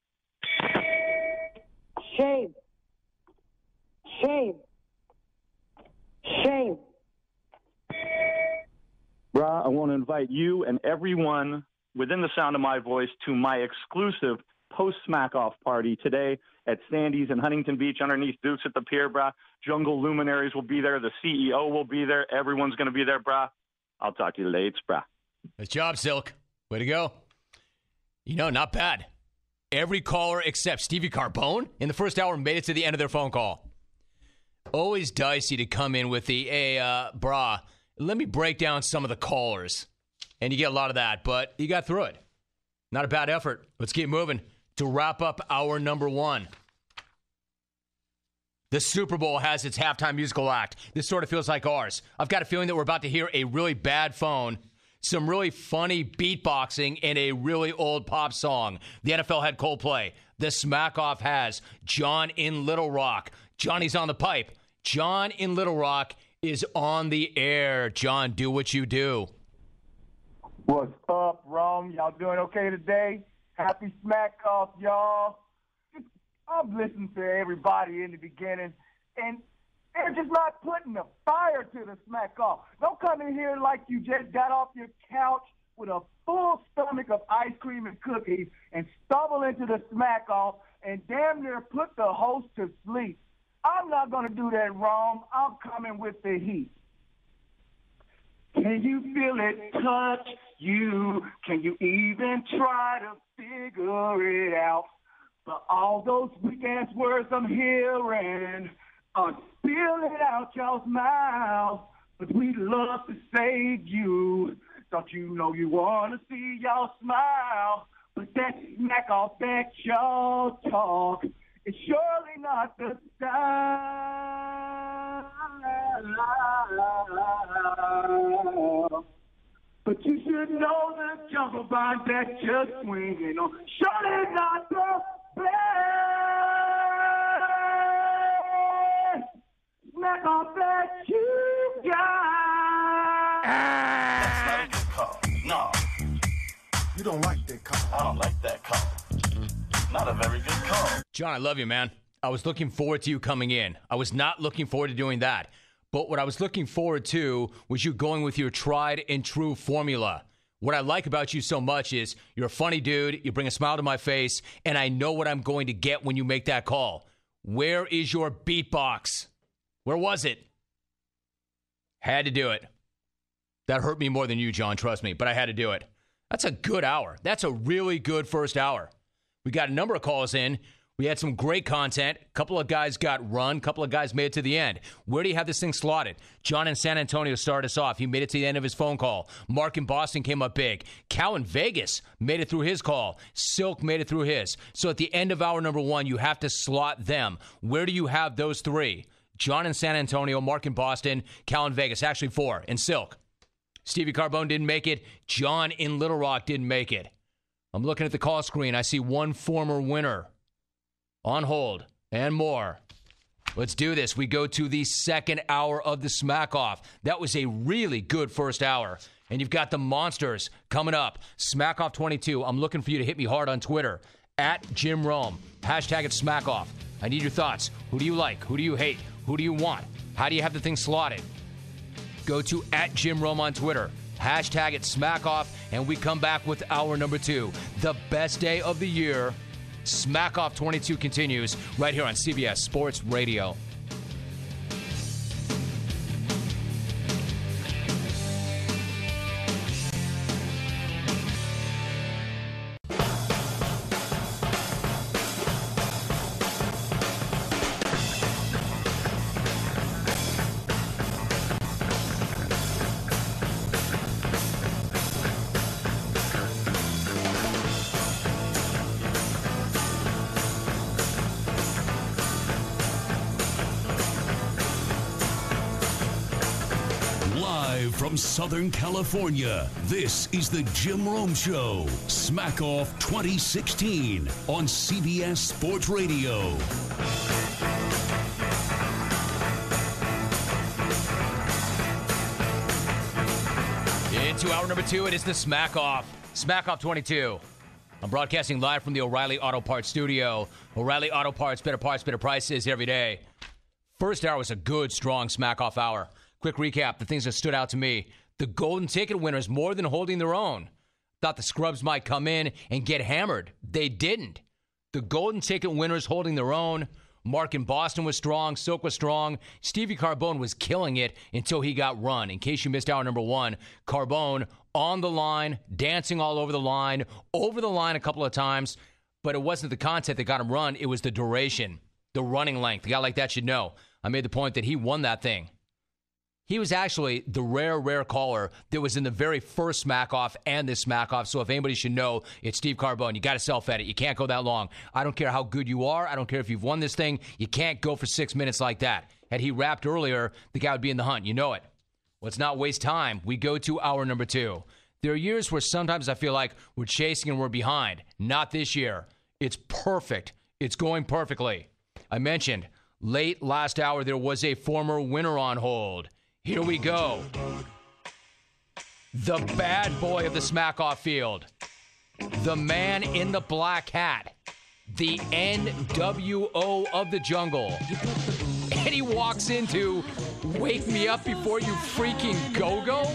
Shame. Shame. Shame. Brah, I want to invite you and everyone within the sound of my voice to my exclusive post-smack-off party today at Sandy's in Huntington Beach underneath Duke's at the Pier, brah. Jungle luminaries will be there. The CEO will be there. Everyone's going to be there, brah. I'll talk to you later, brah. Nice job, Silk. Way to go. You know, not bad. Every caller except Stevie Carbone in the first hour made it to the end of their phone call. Always dicey to come in with the, hey, brah, let me break down some of the callers. And you get a lot of that, but you got through it. Not a bad effort. Let's keep moving to wrap up hour number one. The Super Bowl has its halftime musical act. This sort of feels like ours. I've got a feeling that we're about to hear a really bad phone, some really funny beatboxing, and a really old pop song. The NFL had Coldplay. The Smack Off has John in Little Rock. Johnny's on the pipe. John in Little Rock is on the air. John, do what you do. What's up, Rome? Y'all doing okay today? Happy Smack Off, y'all. I've listened to everybody in the beginning, and they're just not putting the fire to the Smack Off. Don't come in here like you just got off your couch with a full stomach of ice cream and cookies and stumble into the Smack Off and damn near put the host to sleep. I'm not going to do that, Rome. I'm coming with the heat. Can you feel it touch you? Can you even try to figure it out? But all those weak-ass words I'm hearing are spilling out y'all's mouth. But we'd love to save you. Don't you know you want to see y'all smile? But that Smack Off that y'all talk is surely not the style. But you should know the jungle vine that you're swinging on surely not the best. Smack Off that you got. That's not a good call. No. You don't like that call. I don't like that call. Not a very good call. John, I love you, man. I was looking forward to you coming in. I was not looking forward to doing that. But what I was looking forward to was you going with your tried and true formula. What I like about you so much is you're a funny dude, you bring a smile to my face, and I know what I'm going to get when you make that call. Where is your beatbox? Where was it? Had to do it. That hurt me more than you, John, trust me, but I had to do it. That's a good hour. That's a really good first hour. We got a number of calls in. We had some great content. A couple of guys got run. A couple of guys made it to the end. Where do you have this thing slotted? John in San Antonio started us off. He made it to the end of his phone call. Mark in Boston came up big. Cal in Vegas made it through his call. Silk made it through his. So at the end of hour number one, you have to slot them. Where do you have those three? John in San Antonio, Mark in Boston, Cal in Vegas. Actually four. And Silk. Stevie Carbone didn't make it. John in Little Rock didn't make it. I'm looking at the call screen. I see one former winner on hold and more. Let's do this. We go to the second hour of the Smack Off. That was a really good first hour. And you've got the monsters coming up. Smack Off 22. I'm looking for you to hit me hard on Twitter. At Jim Rome. Hashtag it Smack Off. I need your thoughts. Who do you like? Who do you hate? Who do you want? How do you have the thing slotted? Go to at Jim Rome on Twitter. Hashtag it Smack Off. And we come back with hour number two. The best day of the year. Smack Off 22 continues right here on CBS Sports Radio. From Southern California, this is the Jim Rome Show. Smack Off 2016 on CBS Sports Radio. Into hour number two, it is the Smack Off. Smack Off 22. I'm broadcasting live from the O'Reilly Auto Parts studio. O'Reilly Auto Parts, better prices every day. First hour was a good, strong Smack Off hour. Quick recap, the things that stood out to me. The golden ticket winners more than holding their own. Thought the scrubs might come in and get hammered. They didn't. The golden ticket winners holding their own. Mark in Boston was strong. Silk was strong. Stevie Carbone was killing it until he got run. In case you missed hour number one, Carbone on the line, dancing all over the line a couple of times. But it wasn't the content that got him run. It was the duration, the running length. A guy like that should know. I made the point that he won that thing. He was actually the rare caller that was in the very first Smack Off and this Smack Off. So if anybody should know, it's Steve Carbone. You got to self-edit. You can't go that long. I don't care how good you are. I don't care if you've won this thing. You can't go for 6 minutes like that. Had he rapped earlier, the guy would be in the hunt. You know it. Let's not waste time. We go to hour number two. There are years where sometimes I feel like we're chasing and we're behind. Not this year. It's perfect. It's going perfectly. I mentioned late last hour there was a former winner on hold. Here we go. The bad boy of the Smack-Off field. The man in the black hat. The NWO of the jungle. And he walks into Wake Me Up Before You Freaking Go-Go?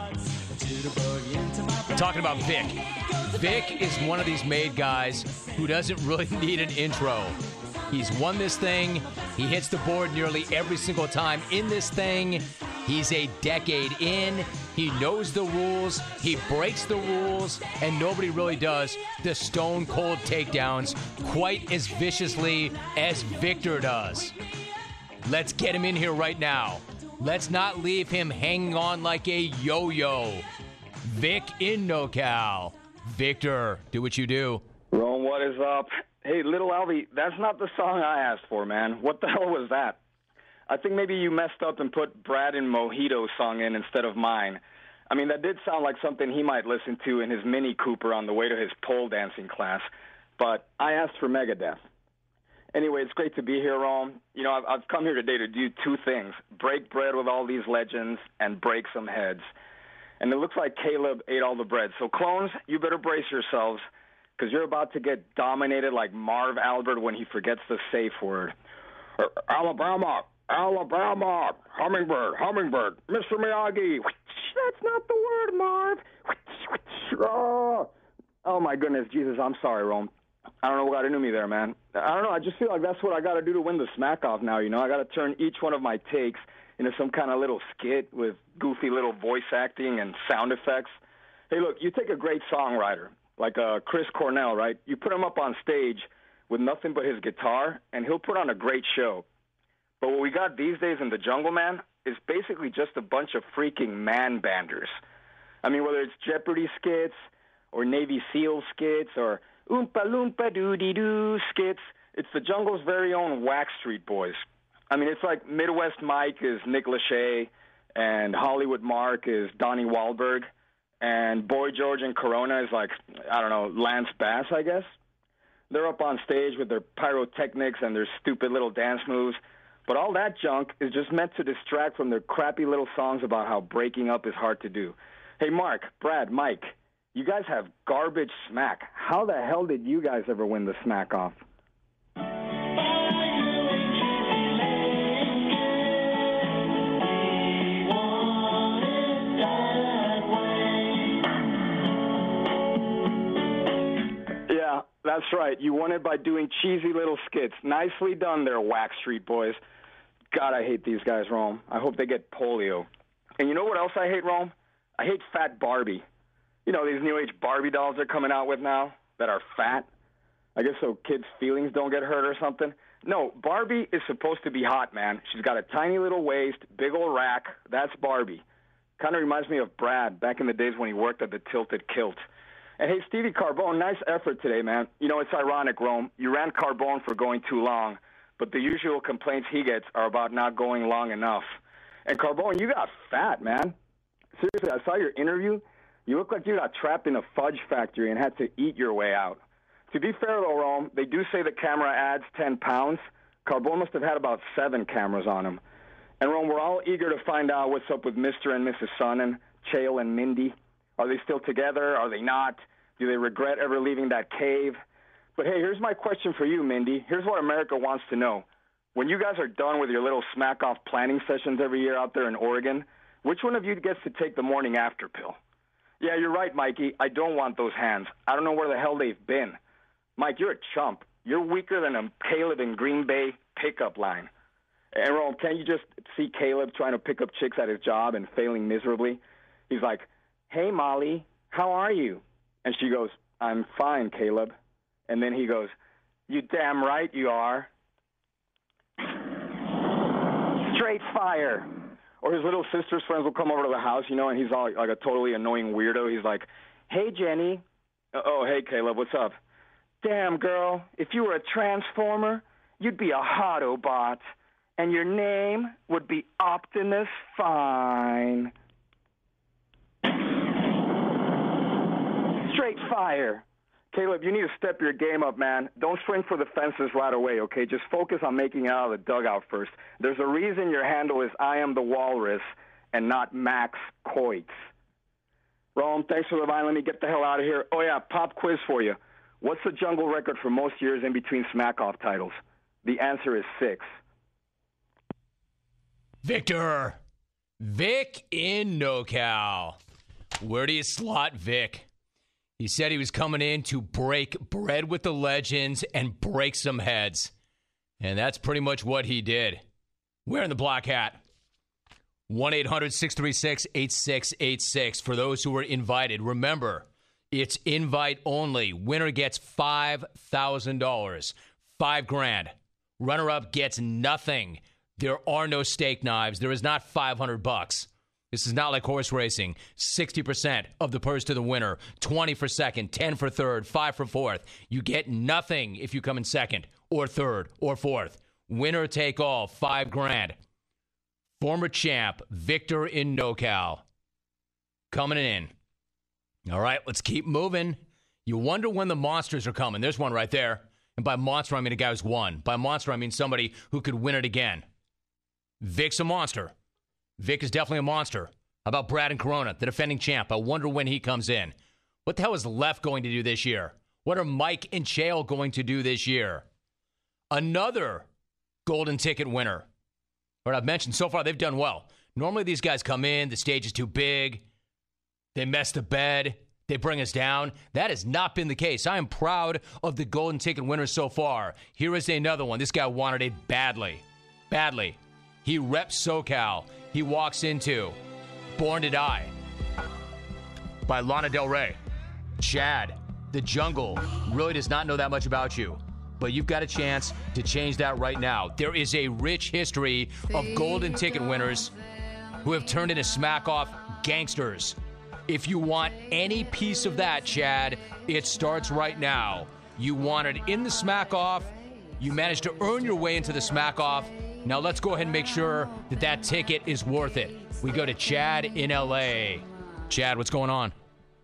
Talking about Vic. Vic is one of these made guys who doesn't really need an intro. He's won this thing. He hits the board nearly every single time in this thing. He's a decade in. He knows the rules. He breaks the rules. And nobody really does the stone cold takedowns quite as viciously as Victor does. Let's get him in here right now. Let's not leave him hanging on like a yo-yo. Vic in NoCal. Victor, do what you do. Rome, what is up? Hey, Little Alvy, that's not the song I asked for, man. What the hell was that? I think maybe you messed up and put Brad and Mojito's song in instead of mine. I mean, that did sound like something he might listen to in his Mini Cooper on the way to his pole dancing class. But I asked for Megadeth. Anyway, it's great to be here, Rome. You know, I've come here today to do two things. Break bread with all these legends and break some heads. And it looks like Caleb ate all the bread. So, clones, you better brace yourselves, because you're about to get dominated like Marv Albert when he forgets the safe word. Alabama, hummingbird, Mr. Miyagi. That's not the word, Marv. Oh, my goodness, Jesus, I'm sorry, Rome. I don't know what got into me there, man. I don't know, I just feel like that's what I got to do to win the Smack-Off now, you know? I got to turn each one of my takes into some kind of little skit with goofy little voice acting and sound effects. Hey, look, you take a great songwriter, like Chris Cornell, right? You put him up on stage with nothing but his guitar, and he'll put on a great show. But what we got these days in the jungle, man, is basically just a bunch of freaking man-banders. I mean, whether it's Jeopardy skits or Navy SEAL skits or Oompa Loompa Doody-Doo skits, it's the jungle's very own Wax Street Boys. I mean, it's like Midwest Mike is Nick Lachey, and Hollywood Mark is Donnie Wahlberg, and Boy George and Corona is like, I don't know, Lance Bass, I guess. They're up on stage with their pyrotechnics and their stupid little dance moves. But all that junk is just meant to distract from their crappy little songs about how breaking up is hard to do. Hey, Mark, Brad, Mike, you guys have garbage smack. How the hell did you guys ever win the Smack-Off? Yeah, that's right. You won it by doing cheesy little skits. Nicely done there, Wax Street Boys. God, I hate these guys, Rome. I hope they get polio. And you know what else I hate, Rome? I hate Fat Barbie. You know, these new age Barbie dolls they're coming out with now that are fat. I guess so kids' feelings don't get hurt or something. No, Barbie is supposed to be hot, man. She's got a tiny little waist, big old rack. That's Barbie. Kind of reminds me of Brad back in the days when he worked at the Tilted Kilt. And hey, Stevie Carbone, nice effort today, man. You know, it's ironic, Rome. You ran Carbone for going too long, but the usual complaints he gets are about not going long enough. And Carbone, you got fat, man. Seriously, I saw your interview. You look like you got trapped in a fudge factory and had to eat your way out. To be fair, though, Rome, they do say the camera adds 10 pounds. Carbone must have had about 7 cameras on him. And, Rome, we're all eager to find out what's up with Mr. and Mrs. Sonnen, Chael and Mindy. Are they still together? Are they not? Do they regret ever leaving that cave? But, hey, here's my question for you, Mindy. Here's what America wants to know. When you guys are done with your little smack-off planning sessions every year out there in Oregon, which one of you gets to take the morning after pill? Yeah, you're right, Mikey. I don't want those hands. I don't know where the hell they've been. Mike, you're a chump. You're weaker than a Caleb in Green Bay pickup line. And, Rome, can't you just see Caleb trying to pick up chicks at his job and failing miserably? He's like, hey, Molly, how are you? And she goes, I'm fine, Caleb. And then he goes, you damn right you are. Straight fire. Or his little sister's friends will come over to the house, and he's all like a totally annoying weirdo. He's like, hey, Jenny. Oh, hey, Caleb, what's up? Damn, girl, if you were a transformer, you'd be a Autobot, and your name would be Optimus Fine. Straight fire. Caleb, you need to step your game up, man. Don't spring for the fences right away, okay? Just focus on making it out of the dugout first. There's a reason your handle is I Am the Walrus and not Max Coits. Rome, thanks for the line. Let me get the hell out of here. Oh, yeah, pop quiz for you. What's the jungle record for most years in between smack-off titles? The answer is 6. Victor. Vic in NoCal. Where do you slot Vic? He said he was coming in to break bread with the legends and break some heads. And that's pretty much what he did. Wearing the black hat. 1-800-636-8686 for those who were invited. Remember, it's invite only. Winner gets $5,000. $5,000. Runner-up gets nothing. There are no steak knives. There is not $500. This is not like horse racing. 60% of the purse to the winner. 20 for second, 10 for third, 5 for fourth. You get nothing if you come in second or third or fourth. Winner take all, $5,000. Former champ, Victor in NoCal. Coming in. All right, let's keep moving. You wonder when the monsters are coming. There's one right there. And by monster, I mean a guy who's won. By monster, I mean somebody who could win it again. Vic's a monster. Vic is definitely a monster. How about Brad and Corona, the defending champ? I wonder when he comes in. What the hell is Left going to do this year? What are Mike and Chael going to do this year? Another golden ticket winner. What I've mentioned so far, they've done well. Normally these guys come in, the stage is too big, they mess the bed, they bring us down. That has not been the case. I am proud of the golden ticket winners so far. Here is another one. This guy wanted it badly. Badly. He reps SoCal. He walks into Born to Die by Lana Del Rey. Chad, the jungle, really does not know that much about you, but you've got a chance to change that right now. There is a rich history of golden ticket winners who have turned into smack-off gangsters. If you want any piece of that, Chad, it starts right now. You wanted in the smack-off. You managed to earn your way into the smack-off. Now let's go ahead and make sure that that ticket is worth it. We go to Chad in L.A. Chad, what's going on?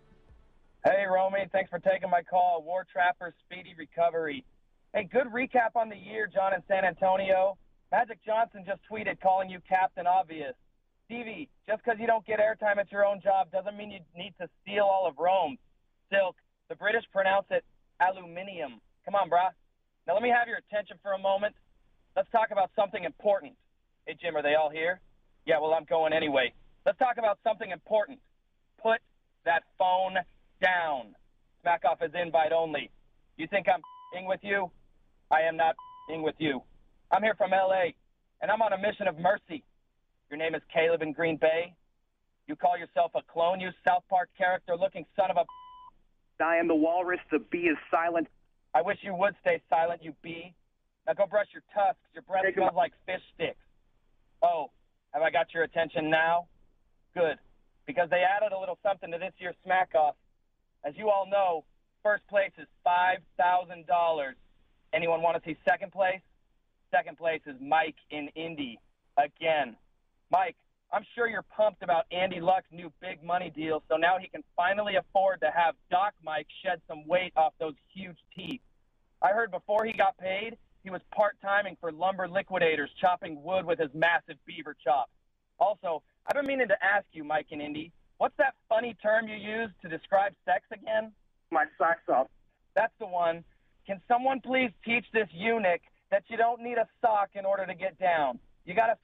Hey, Romy. Thanks for taking my call. War Trapper, speedy recovery. Hey, good recap on the year, John in San Antonio. Magic Johnson just tweeted calling you Captain Obvious. Stevie, just because you don't get airtime at your own job doesn't mean you need to steal all of Rome. Silk, the British pronounce it aluminium. Come on, brah. Now let me have your attention for a moment. Let's talk about something important. Hey, Jim, are they all here? Yeah, well, I'm going anyway. Let's talk about something important. Put that phone down. Smack off is invite only. You think I'm f***ing with you? I am not f***ing with you. I'm here from L.A., and I'm on a mission of mercy. Your name is Caleb in Green Bay. You call yourself a clone, you South Park character-looking son of a... I am the walrus. The bee is silent. I wish you would stay silent, you bee. Now go brush your tusks. Your breath smells like fish sticks. Oh, have I got your attention now? Good, because they added a little something to this year's Smack-Off. As you all know, first place is $5,000. Anyone want to see second place? Second place is Mike in Indy. Again. Mike, I'm sure you're pumped about Andy Luck's new big money deal, so now he can finally afford to have Doc Mike shed some weight off those huge teeth. I heard before he got paid, he was part-timing for Lumber Liquidators, chopping wood with his massive beaver chops. Also, I've been meaning to ask you, Mike and Indy, what's that funny term you use to describe sex again? My socks off. That's the one. Can someone please teach this eunuch that you don't need a sock in order to get down? You got to stop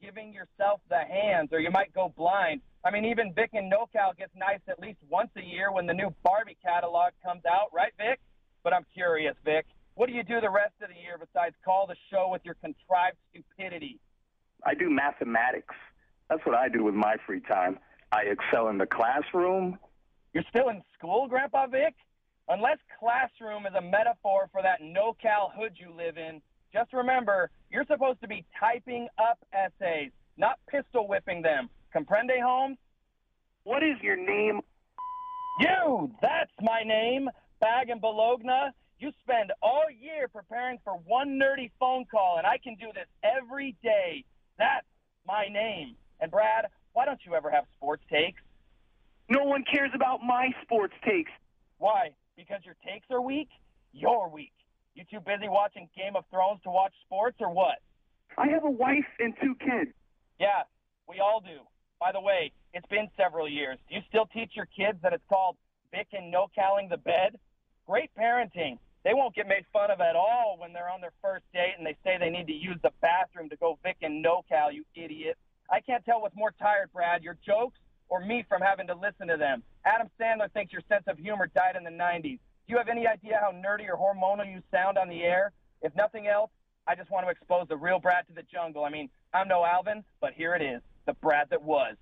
giving yourself the hands or you might go blind. I mean, even Vic and NoCal gets nice at least once a year when the new Barbie catalog comes out, right, Vic? But I'm curious, Vic, what do you do the rest of the year besides call the show with your contrived stupidity? I do mathematics. That's what I do with my free time. I excel in the classroom. You're still in school, Grandpa Vic? Unless classroom is a metaphor for that NoCal hood you live in, just remember, you're supposed to be typing up essays, not pistol whipping them. Comprende, Holmes? What is your name? You! That's my name, Bag and Bologna. You spend all year preparing for one nerdy phone call, and I can do this every day. That's my name. And Brad, why don't you ever have sports takes? No one cares about my sports takes. Why? Because your takes are weak? You're weak. You too busy watching Game of Thrones to watch sports or what? I have a wife and 2 kids. Yeah, we all do. By the way, it's been several years. Do you still teach your kids that it's called Vic and no-calling the bed? Great parenting. They won't get made fun of at all when they're on their first date and they say they need to use the bathroom to go Vic and no-cal, you idiot. I can't tell what's more tired, Brad, your jokes or me from having to listen to them. Adam Sandler thinks your sense of humor died in the 90s. Do you have any idea how nerdy or hormonal you sound on the air? If nothing else, I just want to expose the real Brad to the jungle. I mean, I'm no Alvin, but here it is, the Brad that was.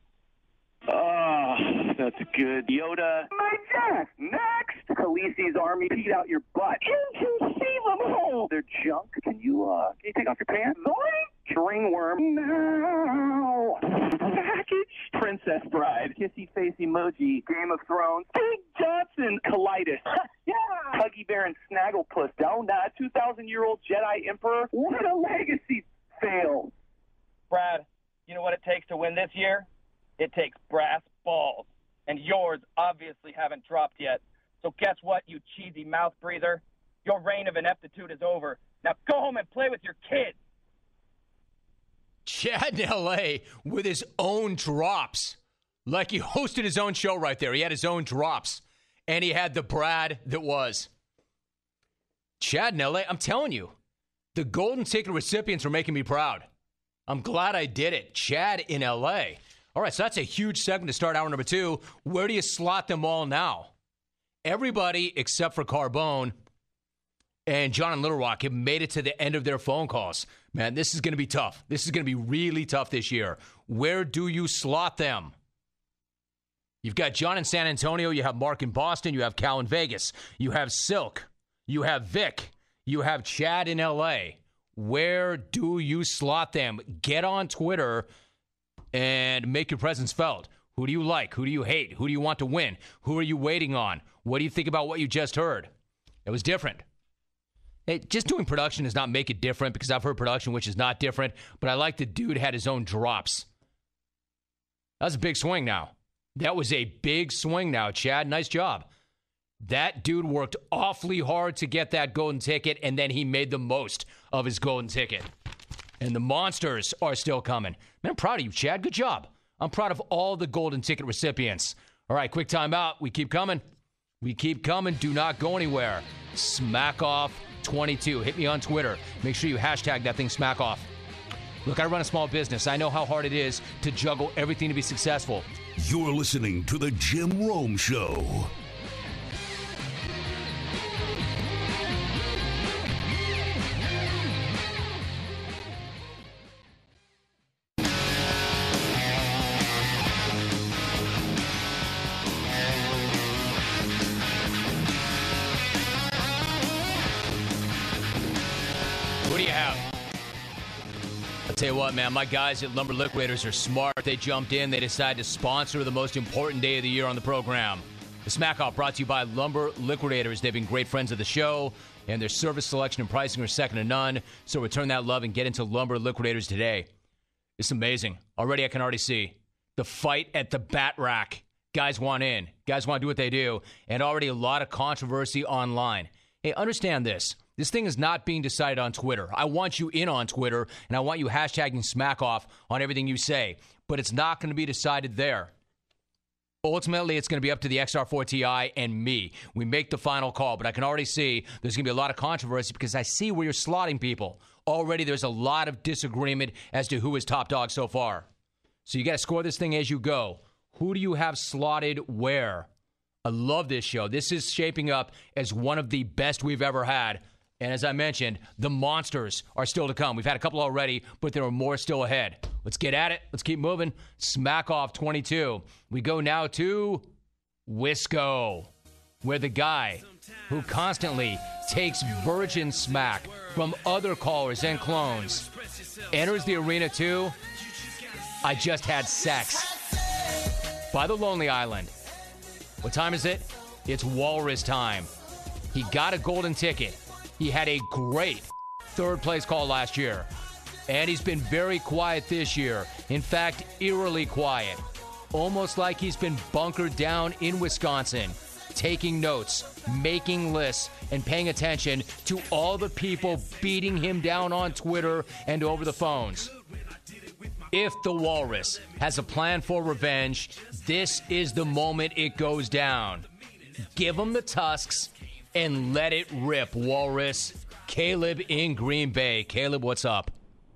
Oh, that's good. Yoda. My Jack. Next. Khaleesi's army peed out your butt. Inconceivable. They're junk. Can you take off your pants? Zoink. Stringworm. No. Package. Princess Bride. Kissy face emoji. Game of Thrones. Big Johnson. Colitis. Yeah. Huggy Bear and Snagglepuss. Donut. 2,000-year-old Jedi Emperor. What a legacy. Fail. Brad, you know what it takes to win this year? It takes brass balls, and yours obviously haven't dropped yet. So guess what, you cheesy mouth breather? Your reign of ineptitude is over. Now go home and play with your kids. Chad in L.A. with his own drops. Like he hosted his own show right there. He had his own drops, and he had the Brad that was. Chad in L.A., I'm telling you, the golden ticket recipients are making me proud. I'm glad I did it. Chad in L.A., all right, so that's a huge segment to start hour number 2. Where do you slot them all now? Everybody except for Carbone and John and Little Rock have made it to the end of their phone calls. Man, this is going to be tough. This is going to be really tough this year. Where do you slot them? You've got John in San Antonio. You have Mark in Boston. You have Cal in Vegas. You have Silk. You have Vic. You have Chad in L.A. Where do you slot them? Get on Twitter and make your presence felt. Who do you like? Who do you hate? Who do you want to win? Who are you waiting on? What do you think about what you just heard? It was different. Hey, just doing production does not make it different because I've heard production which is not different, but I like the dude had his own drops. That was a big swing now. That was a big swing now, Chad. Nice job. That dude worked awfully hard to get that golden ticket, and then he made the most of his golden ticket. And the monsters are still coming. Man, I'm proud of you, Chad. Good job. I'm proud of all the golden ticket recipients. All right, quick timeout. We keep coming. We keep coming. Do not go anywhere. SmackOff22. Hit me on Twitter. Make sure you hashtag that thing SmackOff. Look, I run a small business. I know how hard it is to juggle everything to be successful. You're listening to The Jim Rome Show. Tell you what, man, my guys at Lumber Liquidators are smart. They jumped in. They decided to sponsor the most important day of the year on the program. The Smack Off brought to you by Lumber Liquidators. They've been great friends of the show, and their service, selection, and pricing are second to none. So return that love and get into Lumber Liquidators today. It's amazing. I can already see the fight at the bat rack. Guys want in. Guys want to do what they do. And already a lot of controversy online. Hey, understand this. This thing is not being decided on Twitter. I want you in on Twitter, and I want you hashtagging SmackOff on everything you say. But it's not going to be decided there. Ultimately, it's going to be up to the XR4 Ti and me. We make the final call, but I can already see there's going to be a lot of controversy because I see where you're slotting people. Already there's a lot of disagreement as to who is top dog so far. So you got to score this thing as you go. Who do you have slotted where? I love this show. This is shaping up as one of the best we've ever had. And as I mentioned, the monsters are still to come. We've had a couple already, but there are more still ahead. Let's get at it. Let's keep moving. Smack Off 22. We go now to Wisco, where the guy who constantly takes virgin smack from other callers and clones enters the arena too. I just had sex by the Lonely Island. What time is it? It's Walrus time. He got a golden ticket. He had a great third-place call last year, and he's been very quiet this year. In fact, eerily quiet. Almost like he's been bunkered down in Wisconsin, taking notes, making lists, and paying attention to all the people beating him down on Twitter and over the phones. If the Walrus has a plan for revenge, this is the moment it goes down. Give him the tusks and let it rip, Walrus. Caleb in Green Bay. Caleb, what's up?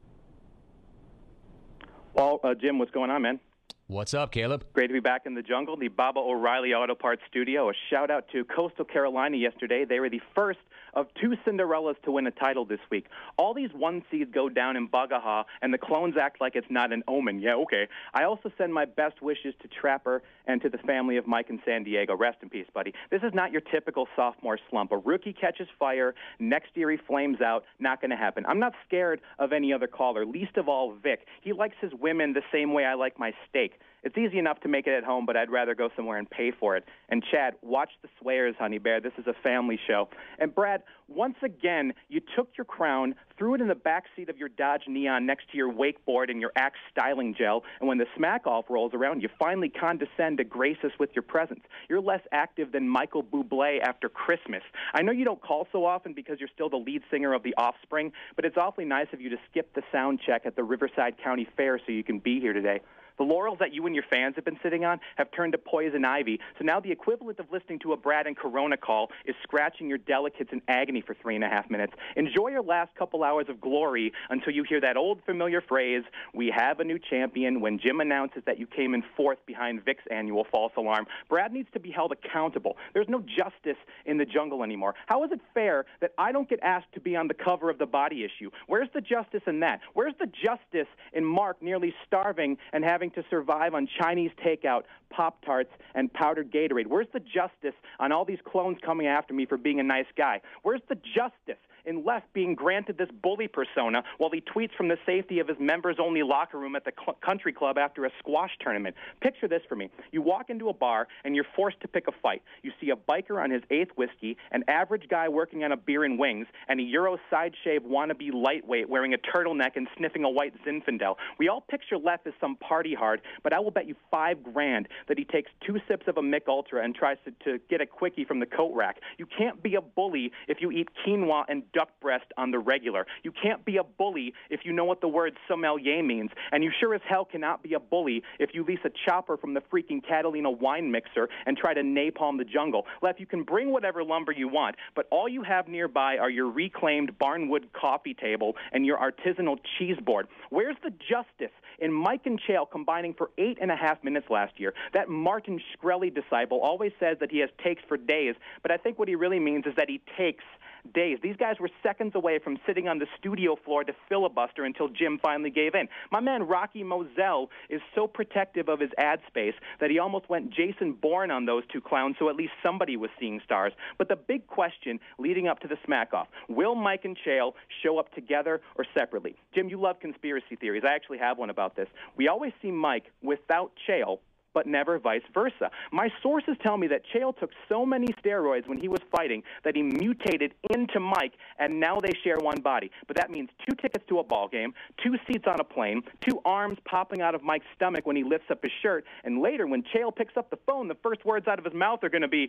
Well, Jim, what's going on, man? What's up, Caleb? Great to be back in the jungle, the Baba O'Reilly Auto Parts studio. A shout-out to Coastal Carolina yesterday. They were the first of 2 Cinderellas to win a title this week. All these 1 seeds go down in Bagaha, and the clones act like it's not an omen. Yeah, okay. I also send my best wishes to Trapper and to the family of Mike in San Diego. Rest in peace, buddy. This is not your typical sophomore slump. A rookie catches fire, next year he flames out. Not going to happen. I'm not scared of any other caller, least of all Vic. He likes his women the same way I like my steak. It's easy enough to make it at home, but I'd rather go somewhere and pay for it. And Chad, watch the Swayers, honey bear. This is a family show. And Brad, once again, you took your crown, threw it in the backseat of your Dodge Neon next to your wakeboard and your Axe styling gel, and when the smack-off rolls around, you finally condescend to grace us with your presence. You're less active than Michael Bublé after Christmas. I know you don't call so often because you're still the lead singer of The Offspring, but it's awfully nice of you to skip the sound check at the Riverside County Fair so you can be here today. The laurels that you and your fans have been sitting on have turned to poison ivy, so now the equivalent of listening to a Brad and Corona call is scratching your delicates in agony for 3.5 minutes. Enjoy your last couple hours of glory until you hear that old familiar phrase, "We have a new champion," when Jim announces that you came in 4th behind Vic's annual false alarm. Brad needs to be held accountable. There's no justice in the jungle anymore. How is it fair that I don't get asked to be on the cover of the Body Issue? Where's the justice in that? Where's the justice in Mark nearly starving and having to survive on Chinese takeout, Pop-Tarts, and powdered Gatorade? Where's the justice on all these clones coming after me for being a nice guy? Where's the justice in Left being granted this bully persona while he tweets from the safety of his members-only locker room at the country club after a squash tournament? Picture this for me. You walk into a bar and you're forced to pick a fight. You see a biker on his 8th whiskey, an average guy working on a beer and wings, and a Euro side-shave wannabe lightweight wearing a turtleneck and sniffing a white Zinfandel. We all picture Left as some party hard, but I will bet you $5,000 that he takes 2 sips of a Mick Ultra and tries to get a quickie from the coat rack. You can't be a bully if you eat quinoa and duck breast on the regular. You can't be a bully if you know what the word sommelier means, and you sure as hell cannot be a bully if you lease a chopper from the freaking Catalina wine mixer and try to napalm the jungle. Left, you can bring whatever lumber you want, but all you have nearby are your reclaimed barnwood coffee table and your artisanal cheese board. Where's the justice in Mike and Chael combining for 8.5 minutes last year? That Martin Shkreli disciple always says that he has takes for days, but I think what he really means is that he takes days. These guys were seconds away from sitting on the studio floor to filibuster until Jim finally gave in. My man Rocky Moselle is so protective of his ad space that he almost went Jason Bourne on those 2 clowns, so at least somebody was seeing stars. But the big question leading up to the smack-off, will Mike and Chael show up together or separately? Jim, you love conspiracy theories. I actually have one about this. We always see Mike without Chael, but never vice versa. My sources tell me that Chael took so many steroids when he was fighting that he mutated into Mike, and now they share one body. But that means 2 tickets to a ball game, 2 seats on a plane, 2 arms popping out of Mike's stomach when he lifts up his shirt, and later when Chael picks up the phone, the first words out of his mouth are going to be,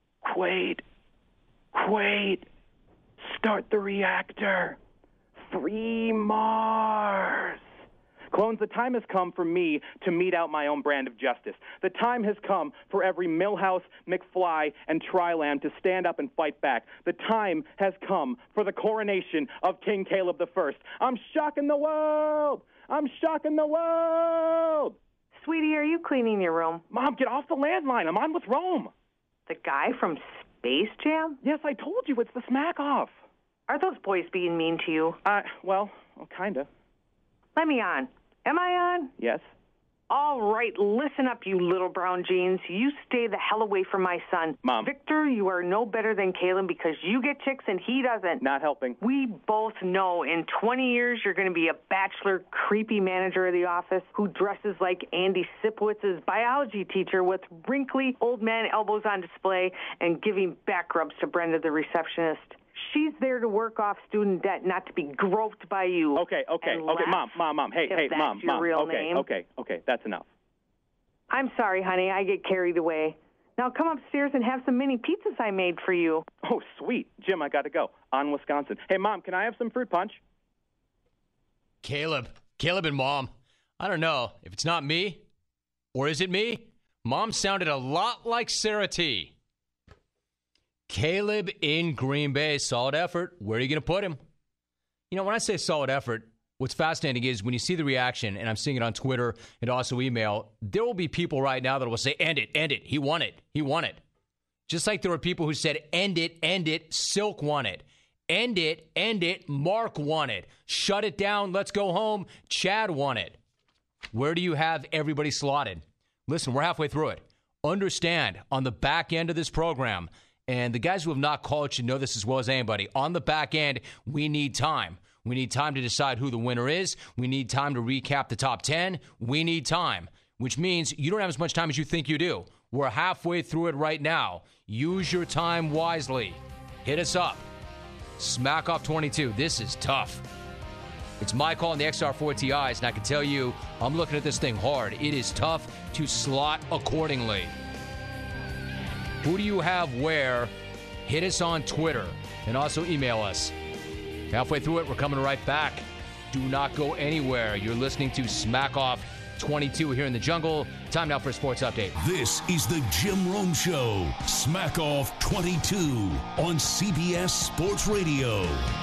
Quaid, start the reactor, free Mars. Clones, the time has come for me to mete out my own brand of justice. The time has come for every Milhouse, McFly, and Tryland to stand up and fight back. The time has come for the coronation of King Caleb I. I'm shocking the world! I'm shocking the world! Sweetie, are you cleaning your room? Mom, get off the landline. I'm on with Rome. The guy from Space Jam? Yes, I told you. It's the Smack Off. Are those boys being mean to you? Well, kind of. Let me on. Am I on? Yes. All right, listen up, you little brown jeans. You stay the hell away from my son. Mom. Victor, you are no better than Caleb because you get chicks and he doesn't. Not helping. We both know in 20 years you're going to be a bachelor, creepy manager of the office who dresses like Andy Sipowitz's biology teacher with wrinkly old man elbows on display and giving back rubs to Brenda, the receptionist. She's there to work off student debt, not to be groped by you. Okay, Mom. Hey, Mom. Your real name. Okay, that's enough. I'm sorry, honey. I get carried away. Now come upstairs and have some mini pizzas I made for you. Oh, sweet. Jim, I got to go. On Wisconsin. Hey, Mom, can I have some fruit punch? Caleb and Mom. I don't know if it's not me, or is it me? Mom sounded a lot like Sarah T. Caleb in Green Bay, solid effort. Where are you going to put him? You know, when I say solid effort, what's fascinating is when you see the reaction, and I'm seeing it on Twitter and also email, there will be people right now that will say, end it. He won it. Just like there were people who said, end it, Silk won it. End it, Mark won it. Shut it down, let's go home, Chad won it. Where do you have everybody slotted? Listen, we're halfway through it. Understand, on the back end of this program, and the guys who have not called should know this as well as anybody. On the back end, we need time. We need time to decide who the winner is. We need time to recap the top 10. We need time, which means you don't have as much time as you think you do. We're halfway through it right now. Use your time wisely. Hit us up. Smack Off 22. This is tough. It's my call on the XR4 TIs, and I can tell you, I'm looking at this thing hard. It is tough to slot accordingly. Who do you have where? Hit us on Twitter and also email us. Halfway through it, we're coming right back. Do not go anywhere. You're listening to Smack Off 22 here in the jungle. Time now for a sports update. This is the Jim Rome Show. Smack Off 22 on CBS Sports Radio.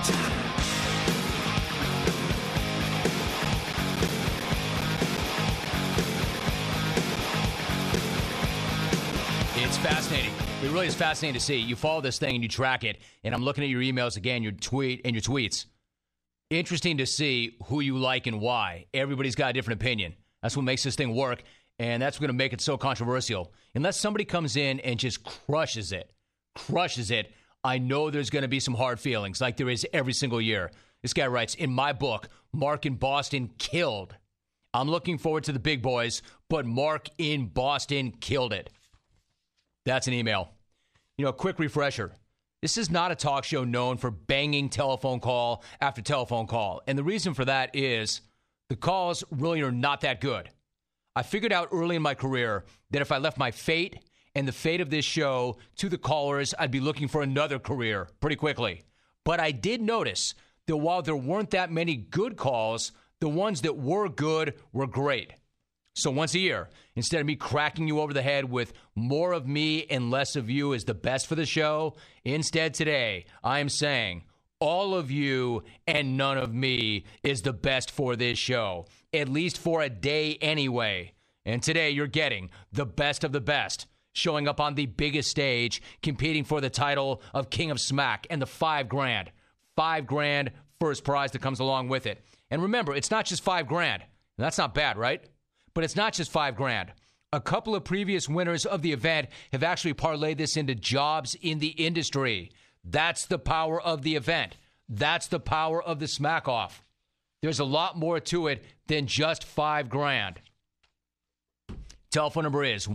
It's fascinating. It really is fascinating to see. You follow this thing and you track it, and I'm looking at your emails again, your tweets. Interesting to see who you like and why. Everybody's got a different opinion. That's what makes this thing work, and that's going to make it so controversial. Unless somebody comes in and just crushes it, I know there's going to be some hard feelings, like there is every single year. This guy writes, in my book, Mark in Boston killed. I'm looking forward to the big boys, but Mark in Boston killed it. That's an email. You know, quick refresher. This is not a talk show known for banging telephone call after telephone call. And the reason for that is the calls really are not that good. I figured out early in my career that if I left my fate and the fate of this show to the callers, I'd be looking for another career pretty quickly. But I did notice that while there weren't that many good calls, the ones that were good were great. So once a year, instead of me cracking you over the head with more of me and less of you is the best for the show, instead today, I am saying all of you and none of me is the best for this show, at least for a day anyway. And today you're getting the best of the best, showing up on the biggest stage, competing for the title of King of Smack and the $5,000. $5,000 first prize that comes along with it. And remember, it's not just $5,000. That's not bad, right? But it's not just $5,000. A couple of previous winners of the event have actually parlayed this into jobs in the industry. That's the power of the event. That's the power of the Smack Off. There's a lot more to it than just $5,000. Telephone number is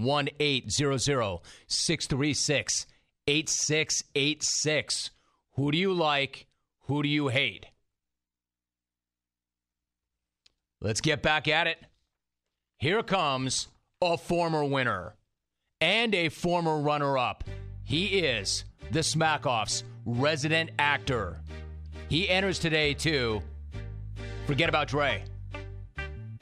1-800-636-8686. Who do you like? Who do you hate? Let's get back at it. Here comes a former winner and a former runner-up. He is the Smack Off's resident actor. He enters today, too. Forget about Dre.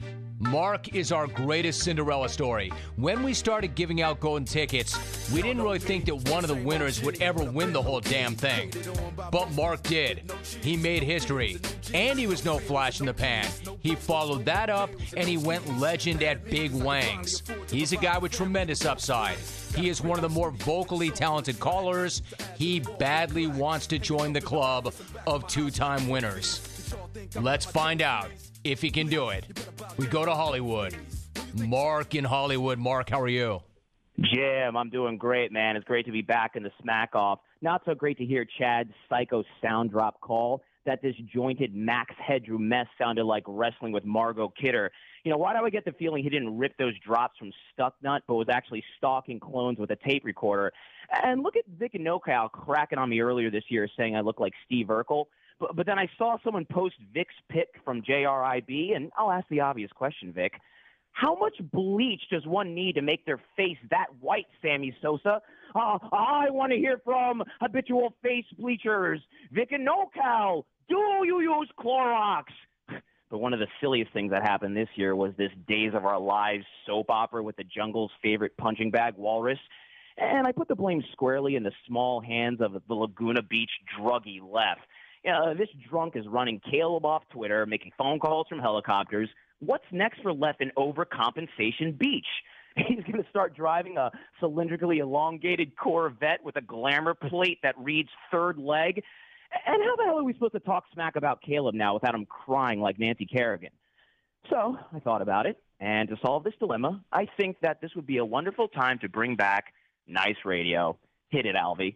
Mark is our greatest Cinderella story. When we started giving out golden tickets, we didn't really think that one of the winners would ever win the whole damn thing. But Mark did. He made history. And he was no flash in the pan. He followed that up, and he went legend at Big Wangs. He's a guy with tremendous upside. He is one of the more vocally talented callers. He badly wants to join the club of two-time winners. Let's find out if he can do it. We go to Hollywood. Mark in Hollywood. Mark, how are you? Jim, I'm doing great, man. It's great to be back in the Smack Off. Not so great to hear Chad's psycho sound drop call that disjointed Max Headroom mess sounded like wrestling with Margot Kidder. You know, why do I get the feeling he didn't rip those drops from Stucknut, but was actually stalking clones with a tape recorder? And look at Vic and NoCal cracking on me earlier this year saying I look like Steve Urkel. But then I saw someone post Vic's pic from JRIB, and I'll ask the obvious question, Vic. How much bleach does one need to make their face that white, Sammy Sosa? I want to hear from habitual face bleachers. Vic and NoCal, do you use Clorox? But one of the silliest things that happened this year was this Days of Our Lives soap opera with the jungle's favorite punching bag, Walrus. And I put the blame squarely in the small hands of the Laguna Beach druggie Left. This drunk is running Caleb off Twitter, making phone calls from helicopters. What's next for Left in Overcompensation Beach? He's going to start driving a cylindrically elongated Corvette with a glamour plate that reads third leg. And how the hell are we supposed to talk smack about Caleb now without him crying like Nancy Kerrigan? So I thought about it, and to solve this dilemma, I think that this would be a wonderful time to bring back Nice Radio. Hit it, Alvy.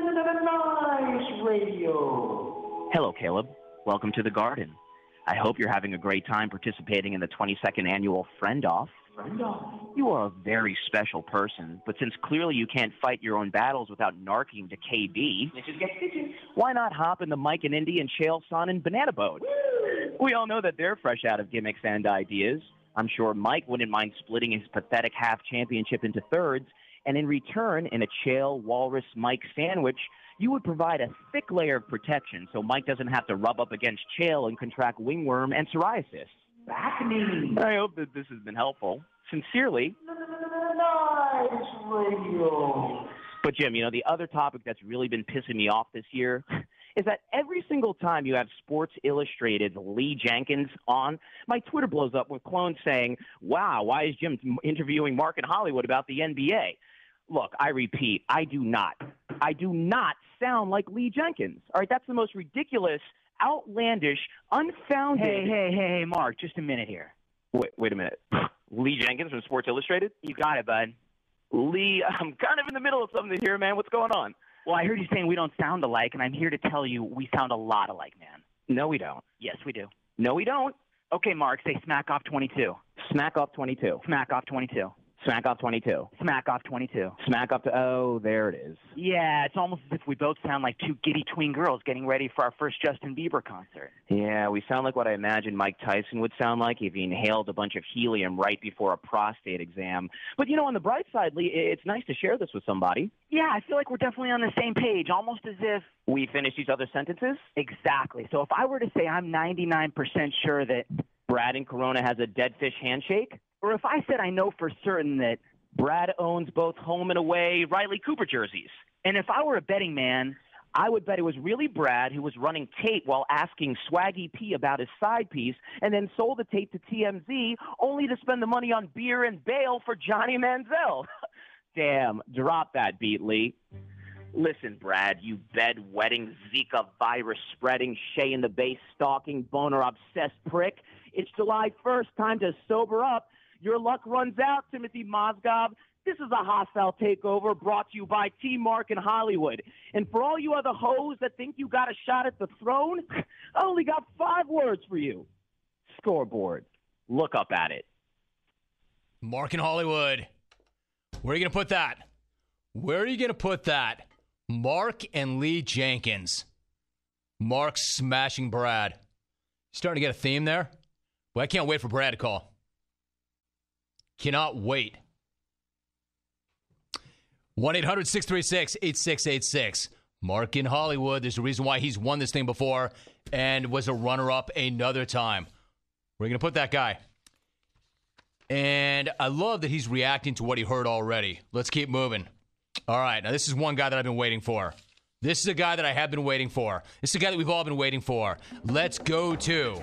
Nice Radio. Hello, Caleb. Welcome to the garden. I hope you're having a great time participating in the 22nd annual Friend Off. You are a very special person, but since clearly you can't fight your own battles without narking to KB, why not hop in the Mike and Indy and Chael Son and Banana Boat? We all know that they're fresh out of gimmicks and ideas. I'm sure Mike wouldn't mind splitting his pathetic half championship into thirds, and in return, in a Chael, Walrus, Mike sandwich, you would provide a thick layer of protection so Mike doesn't have to rub up against Chael and contract wingworm and psoriasis. I hope that this has been helpful. Sincerely, Nice Radio. But, Jim, you know, the other topic that's really been pissing me off this year is that every single time you have Sports Illustrated's Lee Jenkins on, my Twitter blows up with clones saying, wow, why is Jim interviewing Mark in Hollywood about the NBA? Look, I repeat, I do not sound like Lee Jenkins. All right, that's the most ridiculous, outlandish, unfounded... Hey, Mark, just a minute here. Wait a minute. Lee Jenkins from Sports Illustrated? You got it, bud. Lee, I'm kind of in the middle of something here, man. What's going on? Well, I heard you saying we don't sound alike, and I'm here to tell you we sound a lot alike, man. No, we don't. Yes, we do. No, we don't. Okay, Mark, say Smack Off 22. Smack Off 22. Smack Off 22. Smack Off 22. Smack Off 22. Smack Off oh, there it is. Yeah, it's almost as if we both sound like two giddy tween girls getting ready for our first Justin Bieber concert. Yeah, we sound like what I imagined Mike Tyson would sound like if he inhaled a bunch of helium right before a prostate exam. But, you know, on the bright side, Lee, it's nice to share this with somebody. Yeah, I feel like we're definitely on the same page, almost as if... we finish each other's sentences? Exactly. So if I were to say I'm 99% sure that... Brad and Corona has a dead fish handshake? Or if I said I know for certain that... Brad owns both home and away Riley Cooper jerseys. And if I were a betting man, I would bet it was really Brad who was running tape while asking Swaggy P about his side piece and then sold the tape to TMZ only to spend the money on beer and bail for Johnny Manziel. Damn, drop that beat, Lee. Listen, Brad, you bed-wetting, Zika virus-spreading, Shea-in-the-Bay stalking, boner-obsessed prick. It's July 1st, time to sober up. Your luck runs out, Timothy Mozgov. This is a hostile takeover brought to you by T-Mark in Hollywood. And for all you other hoes that think you got a shot at the throne, I only got 5 words for you. Scoreboard. Look up at it. Mark in Hollywood. Where are you going to put that? Where are you going to put that? Mark and Lee Jenkins. Mark smashing Brad. Starting to get a theme there? Well, I can't wait for Brad to call. Cannot wait. 1-800-636-8686. Mark in Hollywood. There's a reason why he's won this thing before and was a runner-up another time. Where are you going to put that guy? And I love that he's reacting to what he heard already. Let's keep moving. All right, now this is one guy that I've been waiting for. This is a guy that I have been waiting for. This is a guy that we've all been waiting for. Let's go to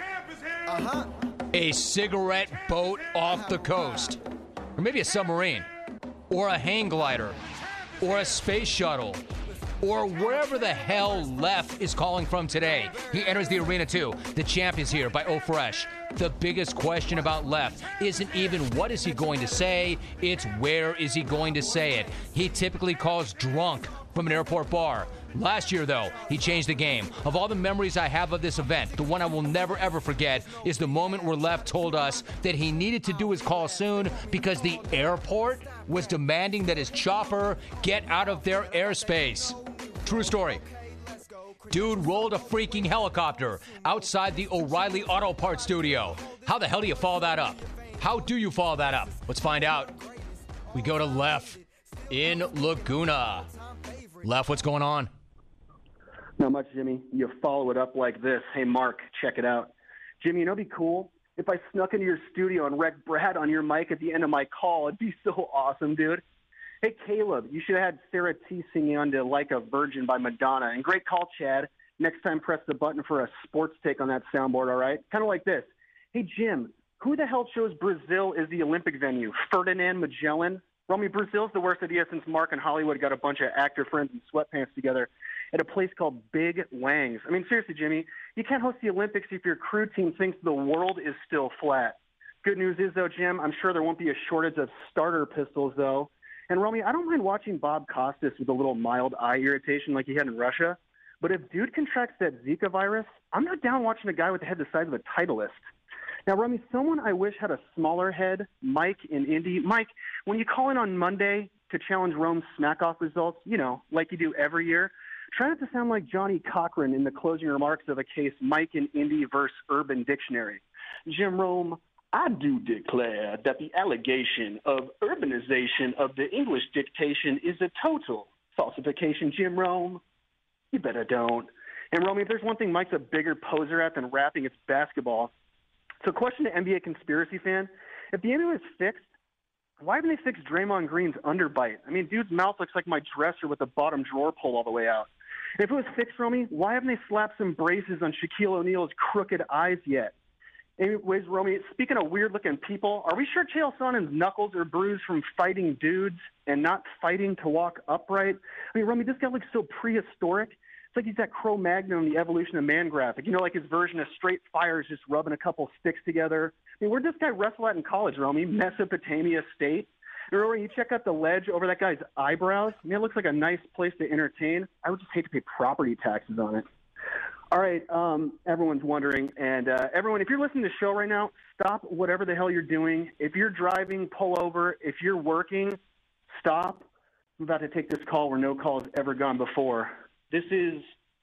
a cigarette boat off the coast. Or maybe a submarine. Or a hang glider. Or a space shuttle. Or wherever the hell Lef is calling from today. He enters the arena too. The champ is here by O Fresh. The biggest question about Lef isn't even what is he going to say, it's where is he going to say it. He typically calls drunk from an airport bar. Last year, though, he changed the game. Of all the memories I have of this event, the one I will never, ever forget is the moment where Lef told us that he needed to do his call soon because the airport was demanding that his chopper get out of their airspace. True story. Dude rolled a freaking helicopter outside the O'Reilly Auto Parts studio. How the hell do you follow that up? How do you follow that up? Let's find out. We go to Lef in Laguna. Lef, what's going on? Not much, Jimmy. You follow it up like this. Hey, Mark, check it out. Jimmy, you know, it'd be cool if I snuck into your studio and wrecked Brad on your mic at the end of my call. It'd be so awesome, dude. Hey, Caleb, you should have had Sarah T singing on to Like a Virgin by Madonna. And great call, Chad. Next time, press the button for a sports take on that soundboard, all right? Kind of like this. Hey, Jim, who the hell chose Brazil is the Olympic venue? Ferdinand Magellan? Romy, Brazil's the worst idea since Mark and Hollywood got a bunch of actor friends in sweatpants together at a place called Big Wang's. I mean, seriously, Jimmy, you can't host the Olympics if your crew team thinks the world is still flat. Good news is, though, Jim, I'm sure there won't be a shortage of starter pistols, though. And, Romy, I don't mind watching Bob Costas with a little mild eye irritation like he had in Russia, but if dude contracts that Zika virus, I'm not down watching a guy with a head the size of a Titleist. Now, Romy, someone I wish had a smaller head, Mike in Indy. Mike, when you call in on Monday to challenge Rome's smack-off results, you know, like you do every year, try not to sound like Johnny Cochran in the closing remarks of a case Mike in Indy versus Urban Dictionary. Jim Rome, I do declare that the allegation of urbanization of the English dictation is a total falsification, Jim Rome. You better don't. And, Romy, if there's one thing Mike's a bigger poser at than rapping, it's basketball. So question to NBA conspiracy fan, if the NBA is fixed, why haven't they fixed Draymond Green's underbite? I mean, dude's mouth looks like my dresser with the bottom drawer pulled all the way out. And if it was fixed, Romy, why haven't they slapped some braces on Shaquille O'Neal's crooked eyes yet? Anyways, Romy, speaking of weird-looking people, are we sure Chael Sonnen's knuckles are bruised from fighting dudes and not fighting to walk upright? I mean, Romy, this guy looks so prehistoric. It's like he's that Cro-Magnon, the evolution of man graphic. You know, like his version of Straight Fire is just rubbing a couple sticks together. I mean, where'd this guy wrestle at in college, Romy? Mesopotamia State? And Romy, you check out the ledge over that guy's eyebrows. I mean, it looks like a nice place to entertain. I would just hate to pay property taxes on it. All right, everyone's wondering. And everyone, if you're listening to the show right now, stop whatever the hell you're doing. If you're driving, pull over. If you're working, stop. I'm about to take this call where no call has ever gone before. This is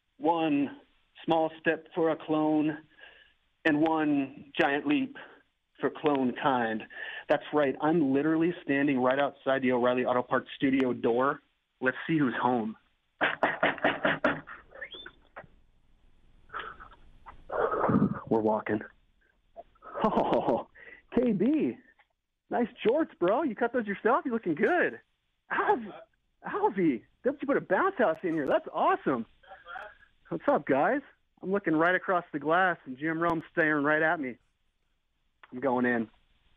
one small step for a clone and one giant leap for clone kind. That's right. I'm literally standing right outside the O'Reilly Auto Parts studio door. Let's see who's home. We're walking. Oh, KB. Nice jorts, bro. You cut those yourself? You're looking good. Alvy. Don't you put a bounce house in here? That's awesome. What's up, guys? I'm looking right across the glass, and Jim Rome's staring right at me. I'm going in.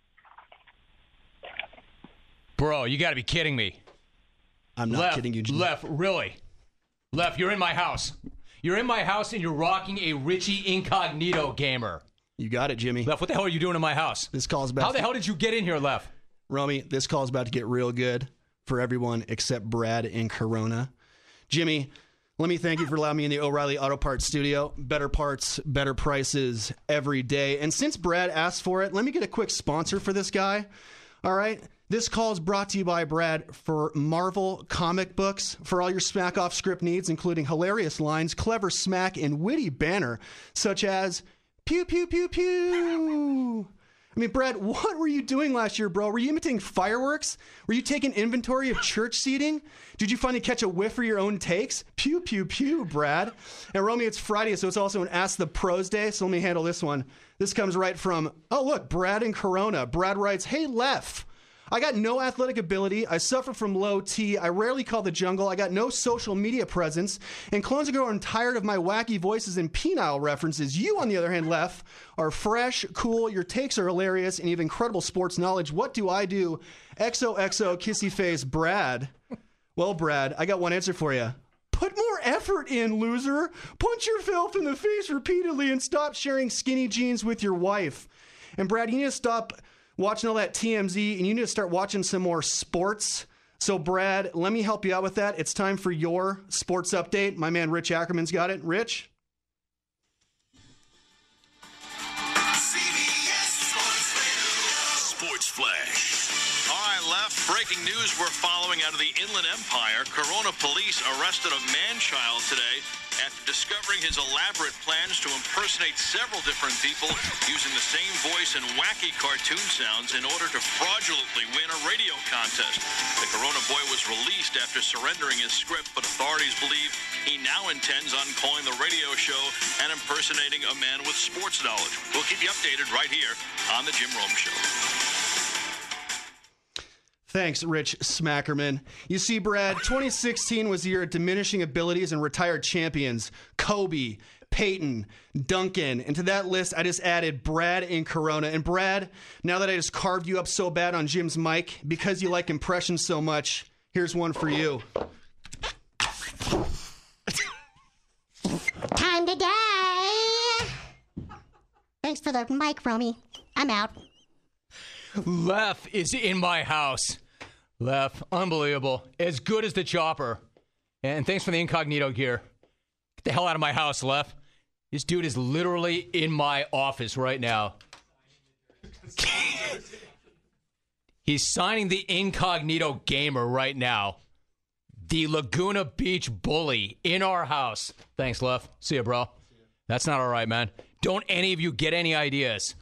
Bro, you got to be kidding me. I'm not kidding you, Jim. Lef, really? Lef, you're in my house. You're in my house, and you're rocking a Richie Incognito gamer. You got it, Jimmy. Lef, what the hell are you doing in my house? This call's about. How the hell did you get in here, Lef? Romy, this call's about to get real good for everyone except Brad and Corona. Jimmy, let me thank you for allowing me in the O'Reilly Auto Parts studio. Better parts, better prices every day. And since Brad asked for it, let me get a quick sponsor for this guy. All right. This call is brought to you by Brad for Marvel comic books. For all your smack off script needs, including hilarious lines, clever smack, and witty banner, such as pew, pew, pew, pew. I mean, Brad, what were you doing last year, bro? Were you imitating fireworks? Were you taking inventory of church seating? Did you finally catch a whiff for your own takes? Pew, pew, pew, Brad. And Romy, it's Friday, so it's also an Ask the Pros Day, so let me handle this one. This comes right from, oh, look, Brad in Corona. Brad writes, hey, Lef. I got no athletic ability. I suffer from low T. I rarely call the jungle. I got no social media presence. And clones are growing tired of my wacky voices and penile references. You, on the other hand, Lef, are fresh, cool. Your takes are hilarious, and you have incredible sports knowledge. What do I do? XOXO, kissy face, Brad. Well, Brad, I got one answer for you. Put more effort in, loser. Punch yourself in the face repeatedly and stop sharing skinny jeans with your wife. And Brad, you need to stop watching all that TMZ, and you need to start watching some more sports. So, Brad, let me help you out with that. It's time for your sports update. My man Rich Ackerman's got it. Rich? Sports Flash. All right, Left. Breaking news we're following out of the Inland Empire. Corona police arrested a man-child today after discovering his elaborate plans to impersonate several different people using the same voice and wacky cartoon sounds in order to fraudulently win a radio contest. The Corona boy was released after surrendering his script, but authorities believe he now intends on calling the radio show and impersonating a man with sports knowledge. We'll keep you updated right here on The Jim Rome Show. Thanks, Rich Smackerman. You see, Brad, 2016 was the year of diminishing abilities and retired champions. Kobe, Peyton, Duncan. And to that list, I just added Brad in Corona. And Brad, now that I just carved you up so bad on Jim's mic, because you like impressions so much, here's one for you. Time to die. Thanks for the mic, Romy. I'm out. Lef is in my house. Lef, unbelievable. As good as the chopper. And thanks for the incognito gear. Get the hell out of my house, Lef. This dude is literally in my office right now. He's signing the incognito gamer right now. The Laguna Beach bully in our house. Thanks, Lef. See ya, bro. That's not all right, man. Don't any of you get any ideas.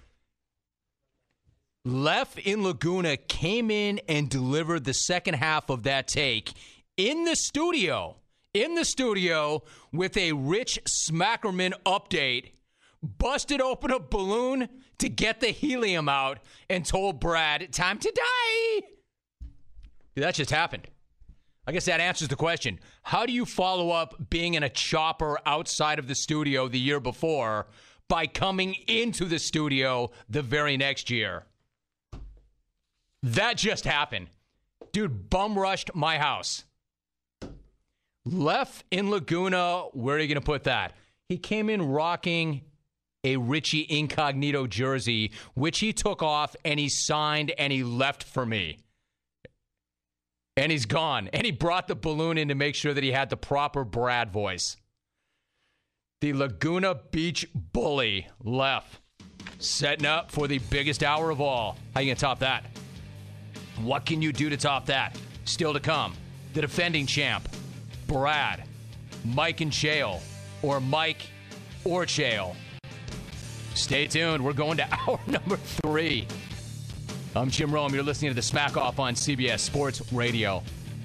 Lef in Laguna came in and delivered the second half of that take in the studio with a Rich Smackerman update, busted open a balloon to get the helium out, and told Brad, time to die. Dude, that just happened. I guess that answers the question. How do you follow up being in a chopper outside of the studio the year before by coming into the studio the very next year? That just happened. Dude, bum rushed my house. Lef in Laguna, where are you going to put that? He came in rocking a Richie Incognito jersey, which he took off and he signed and he left for me. And he's gone. And he brought the balloon in to make sure that he had the proper Brad voice. The Laguna Beach bully, Lef, setting up for the biggest hour of all. How you going to top that? What can you do to top that? Still to come, the defending champ, Brad, Mike and Chael, or Mike or Chael. Stay tuned. We're going to hour number 3. I'm Jim Rome. You're listening to the Smack Off on CBS Sports Radio.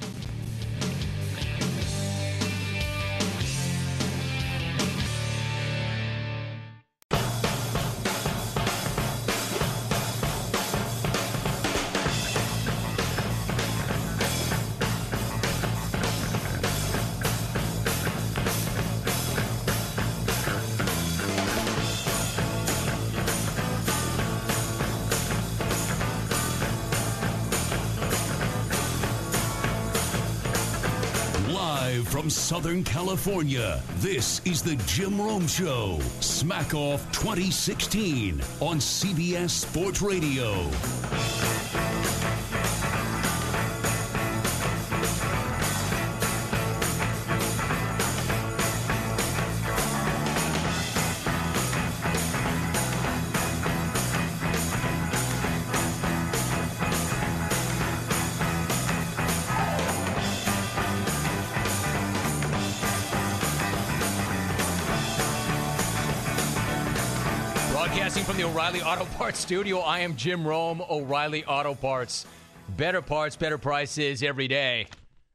From Southern California, this is the Jim Rome Show, Smack Off 2016 on CBS Sports Radio. Broadcasting from the O'Reilly Auto Parts studio, I am Jim Rome, O'Reilly Auto Parts. Better parts, better prices every day.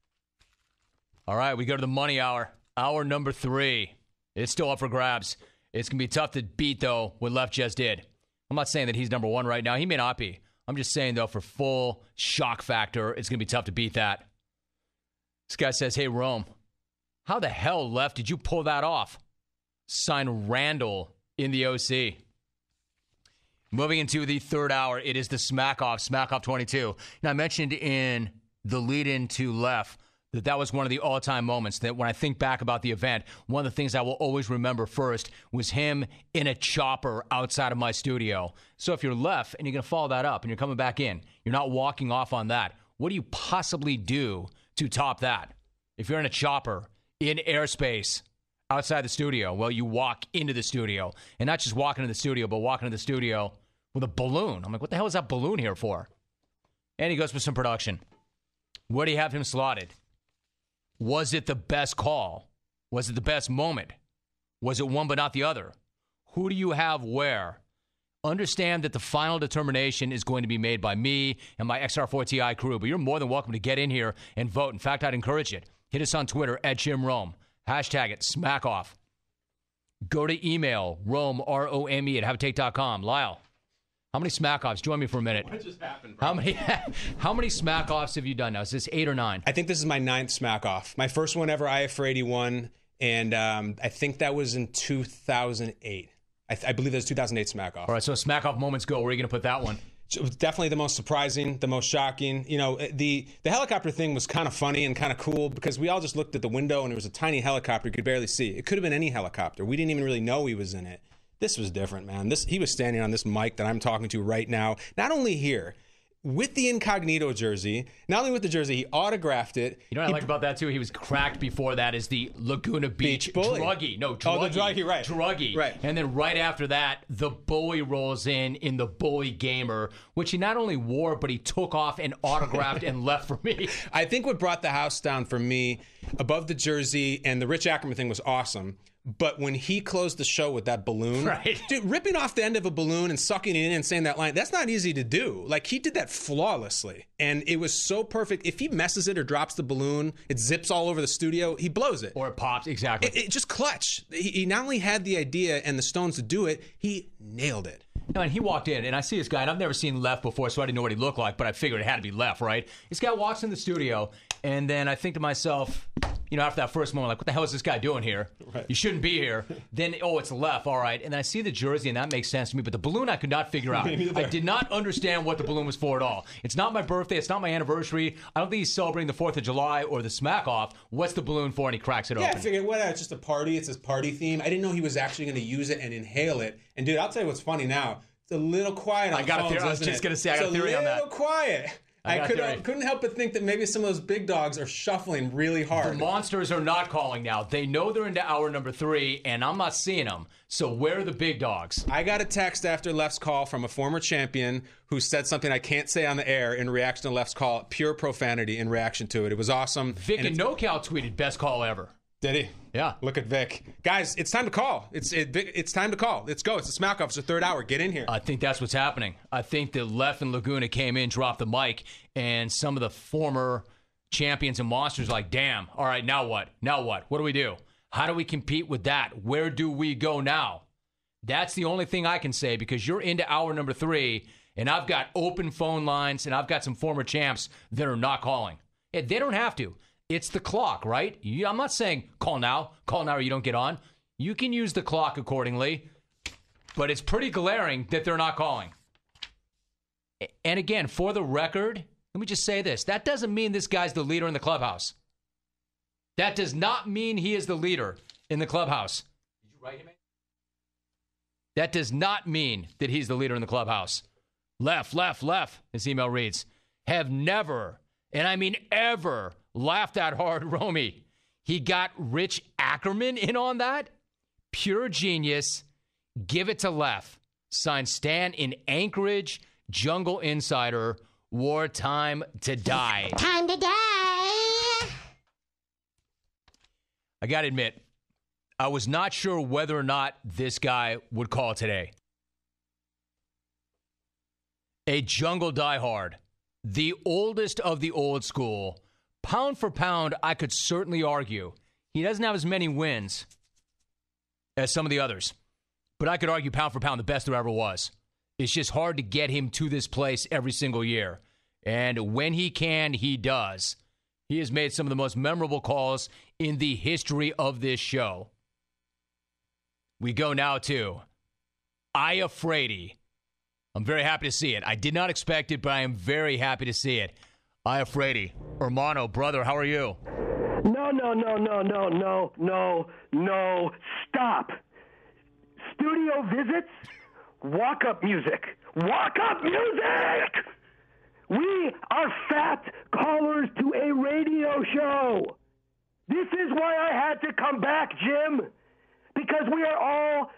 All right, we go to the money hour. Hour number 3. It's still up for grabs. It's going to be tough to beat, though, what Left just did. I'm not saying that he's number 1 right now. He may not be. I'm just saying, though, for full shock factor, it's going to be tough to beat that. This guy says, hey, Rome, how the hell, Left, did you pull that off? Sign Randall in the OC. Moving into the third hour, it is the Smack Off 22. Now, I mentioned in the lead-in to Left that was one of the all-time moments, that when I think back about the event, one of the things I will always remember first was him in a chopper outside of my studio. So if you're Left and you're going to follow that up and you're coming back in, you're not walking off on that, what do you possibly do to top that? If you're in a chopper, in airspace, outside the studio, well, you walk into the studio. And not just walk into the studio, but walk into the studio with a balloon. I'm like, what the hell is that balloon here for? And he goes for some production. Where do you have him slotted? Was it the best call? Was it the best moment? Was it one but not the other? Who do you have where? Understand that the final determination is going to be made by me and my XR4TI crew, but you're more than welcome to get in here and vote. In fact, I'd encourage it. Hit us on Twitter at Jim Rome. Hashtag it, Smack Off. Go to email, Rome, R-O-M-E, at haveatake.com. Lyle, how many Smack Offs? Join me for a minute. What just happened, bro? How many Smack Offs have you done now? Is this 8 or 9? I think this is my 9th Smack Off. My first one ever, IF for 81, and I think that was in 2008. I believe that was 2008 Smack Off. All right, so Smack Off moments go. Where are you going to put that one? So definitely the most surprising, the most shocking. You know, the helicopter thing was kind of funny and kind of cool because we all just looked at the window and there was a tiny helicopter you could barely see. It could have been any helicopter. We didn't even really know he was in it. This was different, man. He was standing on this mic that I'm talking to right now. Not only here, with the incognito jersey, not only with the jersey, he autographed it. You know what I like about that, too? He was cracked before that as the Laguna Beach bully. druggie. No, druggie. Oh, the druggie, right. Druggie. Right. And then right after that, the bully rolls in the bully gamer, which he not only wore, but he took off and autographed and left for me. I think what brought the house down for me, above the jersey, and the Rich Ackerman thing was awesome. But when he closed the show with that balloon, right. Dude, ripping off the end of a balloon and sucking it in and saying that line, that's not easy to do. Like, he did that flawlessly. And it was so perfect. If he messes it or drops the balloon, it zips all over the studio, he blows it. Or it pops, exactly. It just clutch. He not only had the idea and the stones to do it, he nailed it. No, and he walked in, and I see this guy, and I've never seen Left before, so I didn't know what he looked like, but I figured it had to be Left, right? This guy walks in the studio, and then I think to myself, you know, after that first moment, like, what the hell is this guy doing here? Right. You shouldn't be here. Then, oh, it's Left, all right. And then I see the jersey, and that makes sense to me, but the balloon I could not figure out. I did not understand what the balloon was for at all. It's not my birthday. It's not my anniversary. I don't think he's celebrating the 4th of July or the Smack Off. What's the balloon for? And he cracks it open. Yeah, I figured, whatever, it's just a party. It's his party theme. I didn't know he was actually going to use it and inhale it. And, dude, I'll tell you what's funny now. It's a little quiet on phones, I was just going to say, I got a theory on that. It's a little quiet. I couldn't help but think that maybe some of those big dogs are shuffling really hard. The monsters are not calling now. They know they're into hour number 3, and I'm not seeing them. So where are the big dogs? I got a text after Left's call from a former champion who said something I can't say on the air in reaction to Left's call. Pure profanity in reaction to it. It was awesome. Vic and NoCal tweeted, best call ever. Did he? Yeah. Look at Vic. Guys, it's time to call. It's time to call. Let's go. It's the Smack Off. It's the third hour. Get in here. I think that's what's happening. I think that Left and Laguna came in, dropped the mic, and some of the former champions and monsters are like, damn, all right, now what? Now what? What do we do? How do we compete with that? Where do we go now? That's the only thing I can say, because you're into hour number 3, and I've got open phone lines, and I've got some former champs that are not calling. Yeah, they don't have to. It's the clock, right? I'm not saying call now or you don't get on. You can use the clock accordingly, but it's pretty glaring that they're not calling. And again, for the record, let me just say this. That doesn't mean this guy's the leader in the clubhouse. That does not mean he is the leader in the clubhouse. Did you write him in? That does not mean that he's the leader in the clubhouse. Left, his email reads, have never, and I mean ever, laughed that hard, Romy. He got Rich Ackerman in on that? Pure genius. Give it to Left. Signed Stan in Anchorage, Jungle Insider, wartime to die. Time to die. I got to admit, I was not sure whether or not this guy would call today. a jungle diehard, the oldest of the old school. Pound for pound, I could certainly argue he doesn't have as many wins as some of the others. But I could argue pound for pound the best there ever was. It's just hard to get him to this place every single year. And when he can, he does. He has made some of the most memorable calls in the history of this show. We go now to Aya Frady. I'm very happy to see it. I did not expect it, but I am very happy to see it. Aya Frady, hermano, brother, how are you? No. Stop. Studio visits? Walk-up music. Walk-up music! We are fat callers to a radio show. This is why I had to come back, Jim. Because we all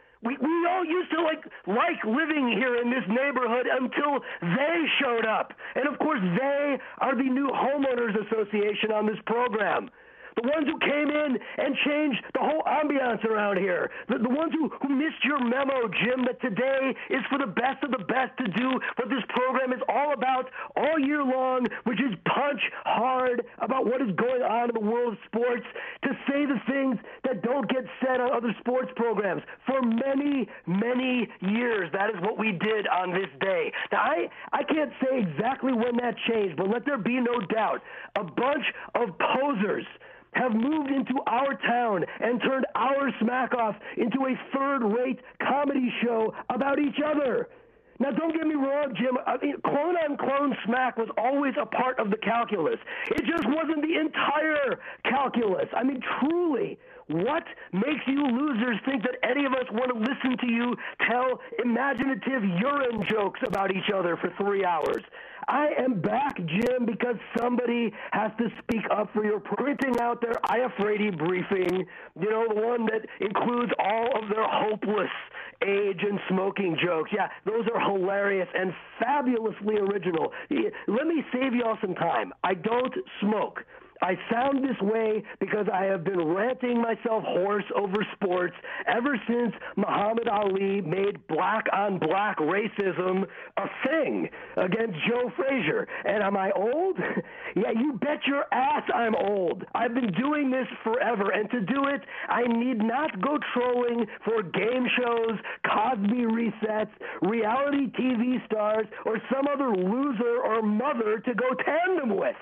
used to like living here in this neighborhood until they showed up. And of course, they are the new homeowners association on this program. The ones who came in and changed the whole ambiance around here. The ones who missed your memo, Jim, that today is for the best of the best to do what this program is all about all year long, which is punch hard about what is going on in the world of sports, to say the things that don't get said on other sports programs. For many, many years, that is what we did on this day. Now, I can't say exactly when that changed, but let there be no doubt. A bunch of posers have moved into our town and turned our Smack Off into a third-rate comedy show about each other. Now, don't get me wrong, Jim. I mean, clone-on-clone smack was always a part of the calculus. It just wasn't the entire calculus. I mean, truly, what makes you losers think that any of us want to listen to you tell imaginative urine jokes about each other for 3 hours? I am back, Jim, because somebody has to speak up for your printing out their Aya Frady briefing, you know, the one that includes all of their hopeless age and smoking jokes. Yeah, those are hilarious and fabulously original. Let me save y'all some time. I don't smoke. I sound this way because I have been ranting myself hoarse over sports ever since Muhammad Ali made black-on-black racism a thing against Joe Frazier. And am I old? Yeah, you bet your ass I'm old. I've been doing this forever, and to do it, I need not go trolling for game shows, Cosby resets, reality TV stars, or some other loser or mother to go tandem with.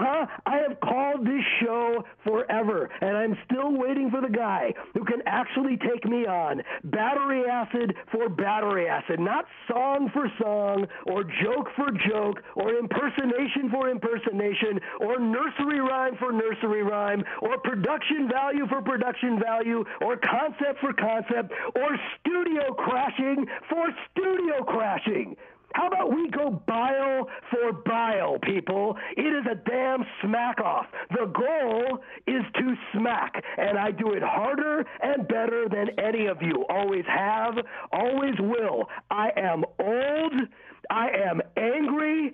I have called this show forever, and I'm still waiting for the guy who can actually take me on. Battery acid for battery acid, not song for song, or joke for joke, or impersonation for impersonation, or nursery rhyme for nursery rhyme, or production value for production value, or concept for concept, or studio crashing for studio crashing. How about we go bile for bile, people? It is a damn smack off. The goal is to smack, and I do it harder and better than any of you. Always have, always will. I am old. I am angry.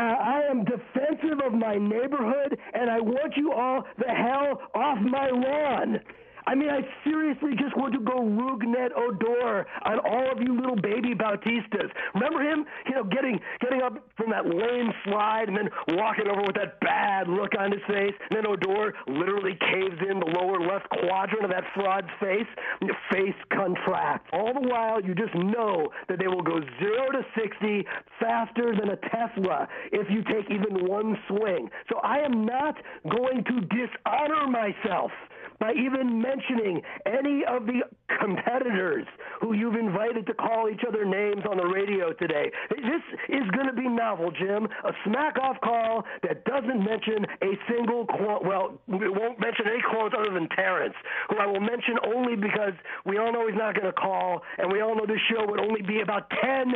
I am defensive of my neighborhood, and I want you all the hell off my lawn. I mean, I seriously just want to go Rugnet Odor on all of you little baby Bautistas. Remember him, getting up from that lame slide and then walking over with that bad look on his face, and then Odor literally caves in the lower left quadrant of that fraud's face, and your face contracts. All the while, you just know that they will go 0 to 60 faster than a Tesla if you take even one swing. So I am not going to dishonor myself by even mentioning any of the competitors who you've invited to call each other names on the radio today. This is going to be novel, Jim. A smack-off call that doesn't mention a single clone. Well, it won't mention any clones other than Terrence, who I will mention only because we all know he's not going to call, and we all know this show would only be about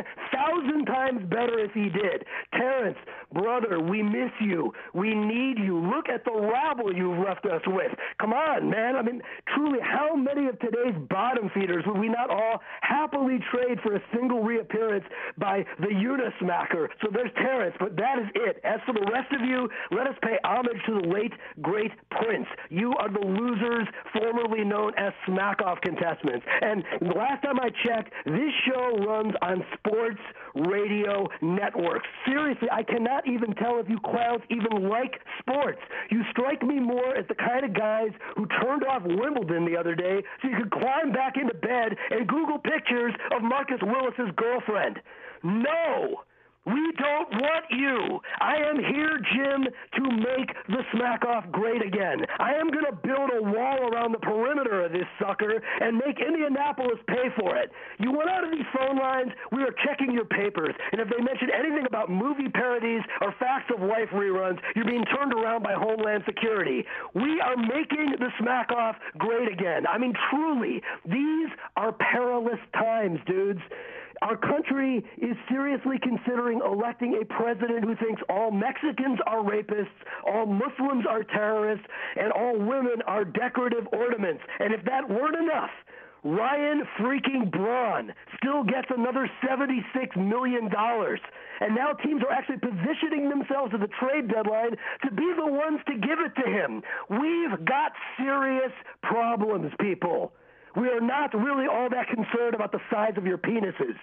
10,000 times better if he did. Terrence, brother, we miss you. We need you. Look at the rabble you've left us with. Come on, man. I mean, truly, how many of today's bottom feeders would we not all happily trade for a single reappearance by the Unismacker? So there's Terrence, but that is it. As for the rest of you, let us pay homage to the late, great Prince. You are the losers formerly known as Smack Off contestants. And the last time I checked, this show runs on sports radio networks. Seriously, I cannot even tell if you clowns even like sports. You strike me more as the kind of guys who turned off Wimbledon the other day so you could climb back into bed and Google pictures of Marcus Willis's girlfriend. No! We don't want you. I am here, Jim, to make the Smack Off great again. I am going to build a wall around the perimeter of this sucker and make Indianapolis pay for it. You went out of these phone lines, we are checking your papers, and if they mention anything about movie parodies or Facts of Life reruns, you're being turned around by Homeland Security. We are making the Smack Off great again. I mean, truly, these are perilous times, dudes. Our country is seriously considering electing a president who thinks all Mexicans are rapists, all Muslims are terrorists, and all women are decorative ornaments. And if that weren't enough, Ryan freaking Braun still gets another $76 million. And now teams are actually positioning themselves at the trade deadline to be the ones to give it to him. We've got serious problems, people. We are not really all that concerned about the size of your penises.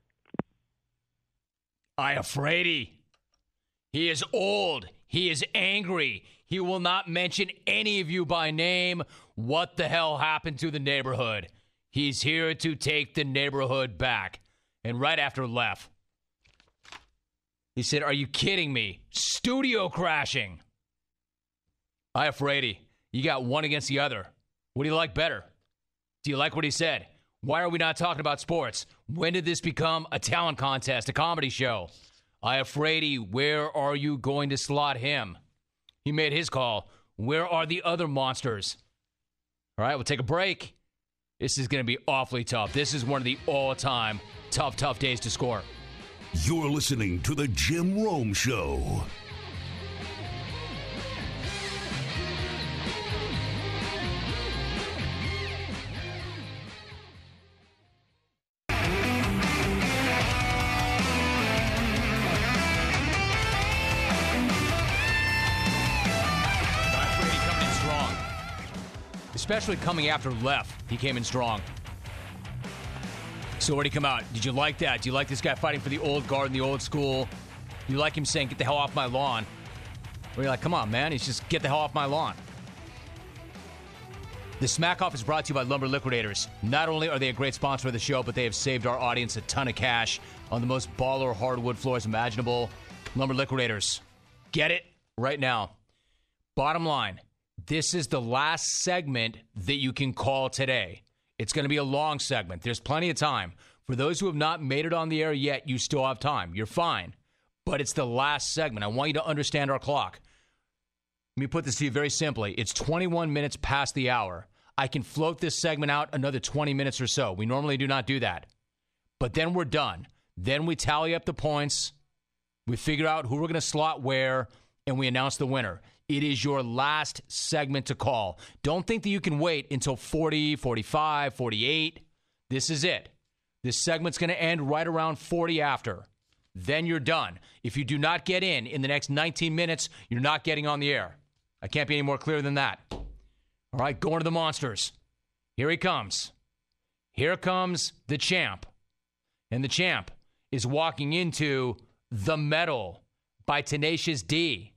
Iafrate. He is old. He is angry. He will not mention any of you by name. What the hell happened to the neighborhood? He's here to take the neighborhood back. And right after left, he said, "Are you kidding me? Studio crashing." Iafrate, you got one against the other. What do you like better? Do you like what he said? Why are we not talking about sports? When did this become a talent contest, a comedy show? Iafrate, where are you going to slot him? He made his call. Where are the other monsters? All right, we'll take a break. This is going to be awfully tough. This is one of the all-time tough days to score. You're listening to The Jim Rome Show. Especially coming after left, he came in strong. So where'd he come out? Did you like that? Do you like this guy fighting for the old guard and the old school? You like him saying, "Get the hell off my lawn"? Or you're like, come on, man, he's just "get the hell off my lawn." The Smack Off is brought to you by Lumber Liquidators. Not only are they a great sponsor of the show, but they have saved our audience a ton of cash on the most baller hardwood floors imaginable. Lumber Liquidators. Get it right now. Bottom line. This is the last segment that you can call today. It's going to be a long segment. There's plenty of time. For those who have not made it on the air yet, you still have time. You're fine. But it's the last segment. I want you to understand our clock. Let me put this to you very simply. It's 21 minutes past the hour. I can float this segment out another 20 minutes or so. We normally do not do that. But then we're done. Then we tally up the points. We figure out who we're going to slot where, and we announce the winner. It is your last segment to call. Don't think that you can wait until 40, 45, 48. This is it. This segment's going to end right around 40 after. Then you're done. If you do not get in the next 19 minutes, you're not getting on the air. I can't be any more clear than that. All right, going to the monsters. Here he comes. Here comes the champ. And the champ is walking into The Metal by Tenacious D.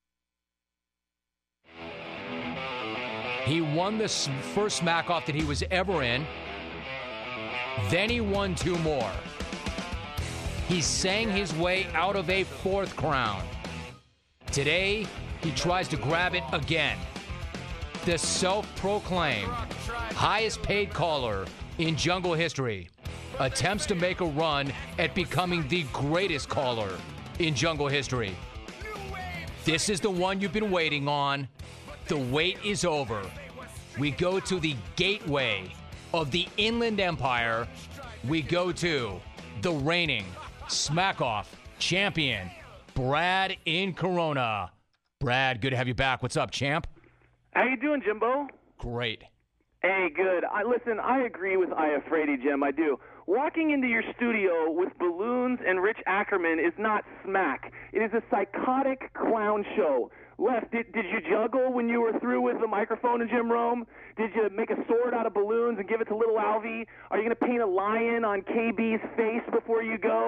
He won the first Smack Off that he was ever in. Then he won 2 more. He sang his way out of a 4th crown. Today, he tries to grab it again. The self-proclaimed highest paid caller in jungle history attempts to make a run at becoming the greatest caller in jungle history. This is the one you've been waiting on. The wait is over. We go to the gateway of the Inland Empire. We go to the reigning Smack Off champion, Brad in Corona. Brad, good to have you back. What's up, champ? How you doing, Jimbo? Great. Hey, good. Listen, I agree with Iafrate, Jim. I do. Walking into your studio with balloons and Rich Ackerman is not smack. It is a psychotic clown show. Les, did you juggle when you were through with the microphone in Jim Rome? Did you make a sword out of balloons and give it to little Alvy? Are you going to paint a lion on KB's face before you go?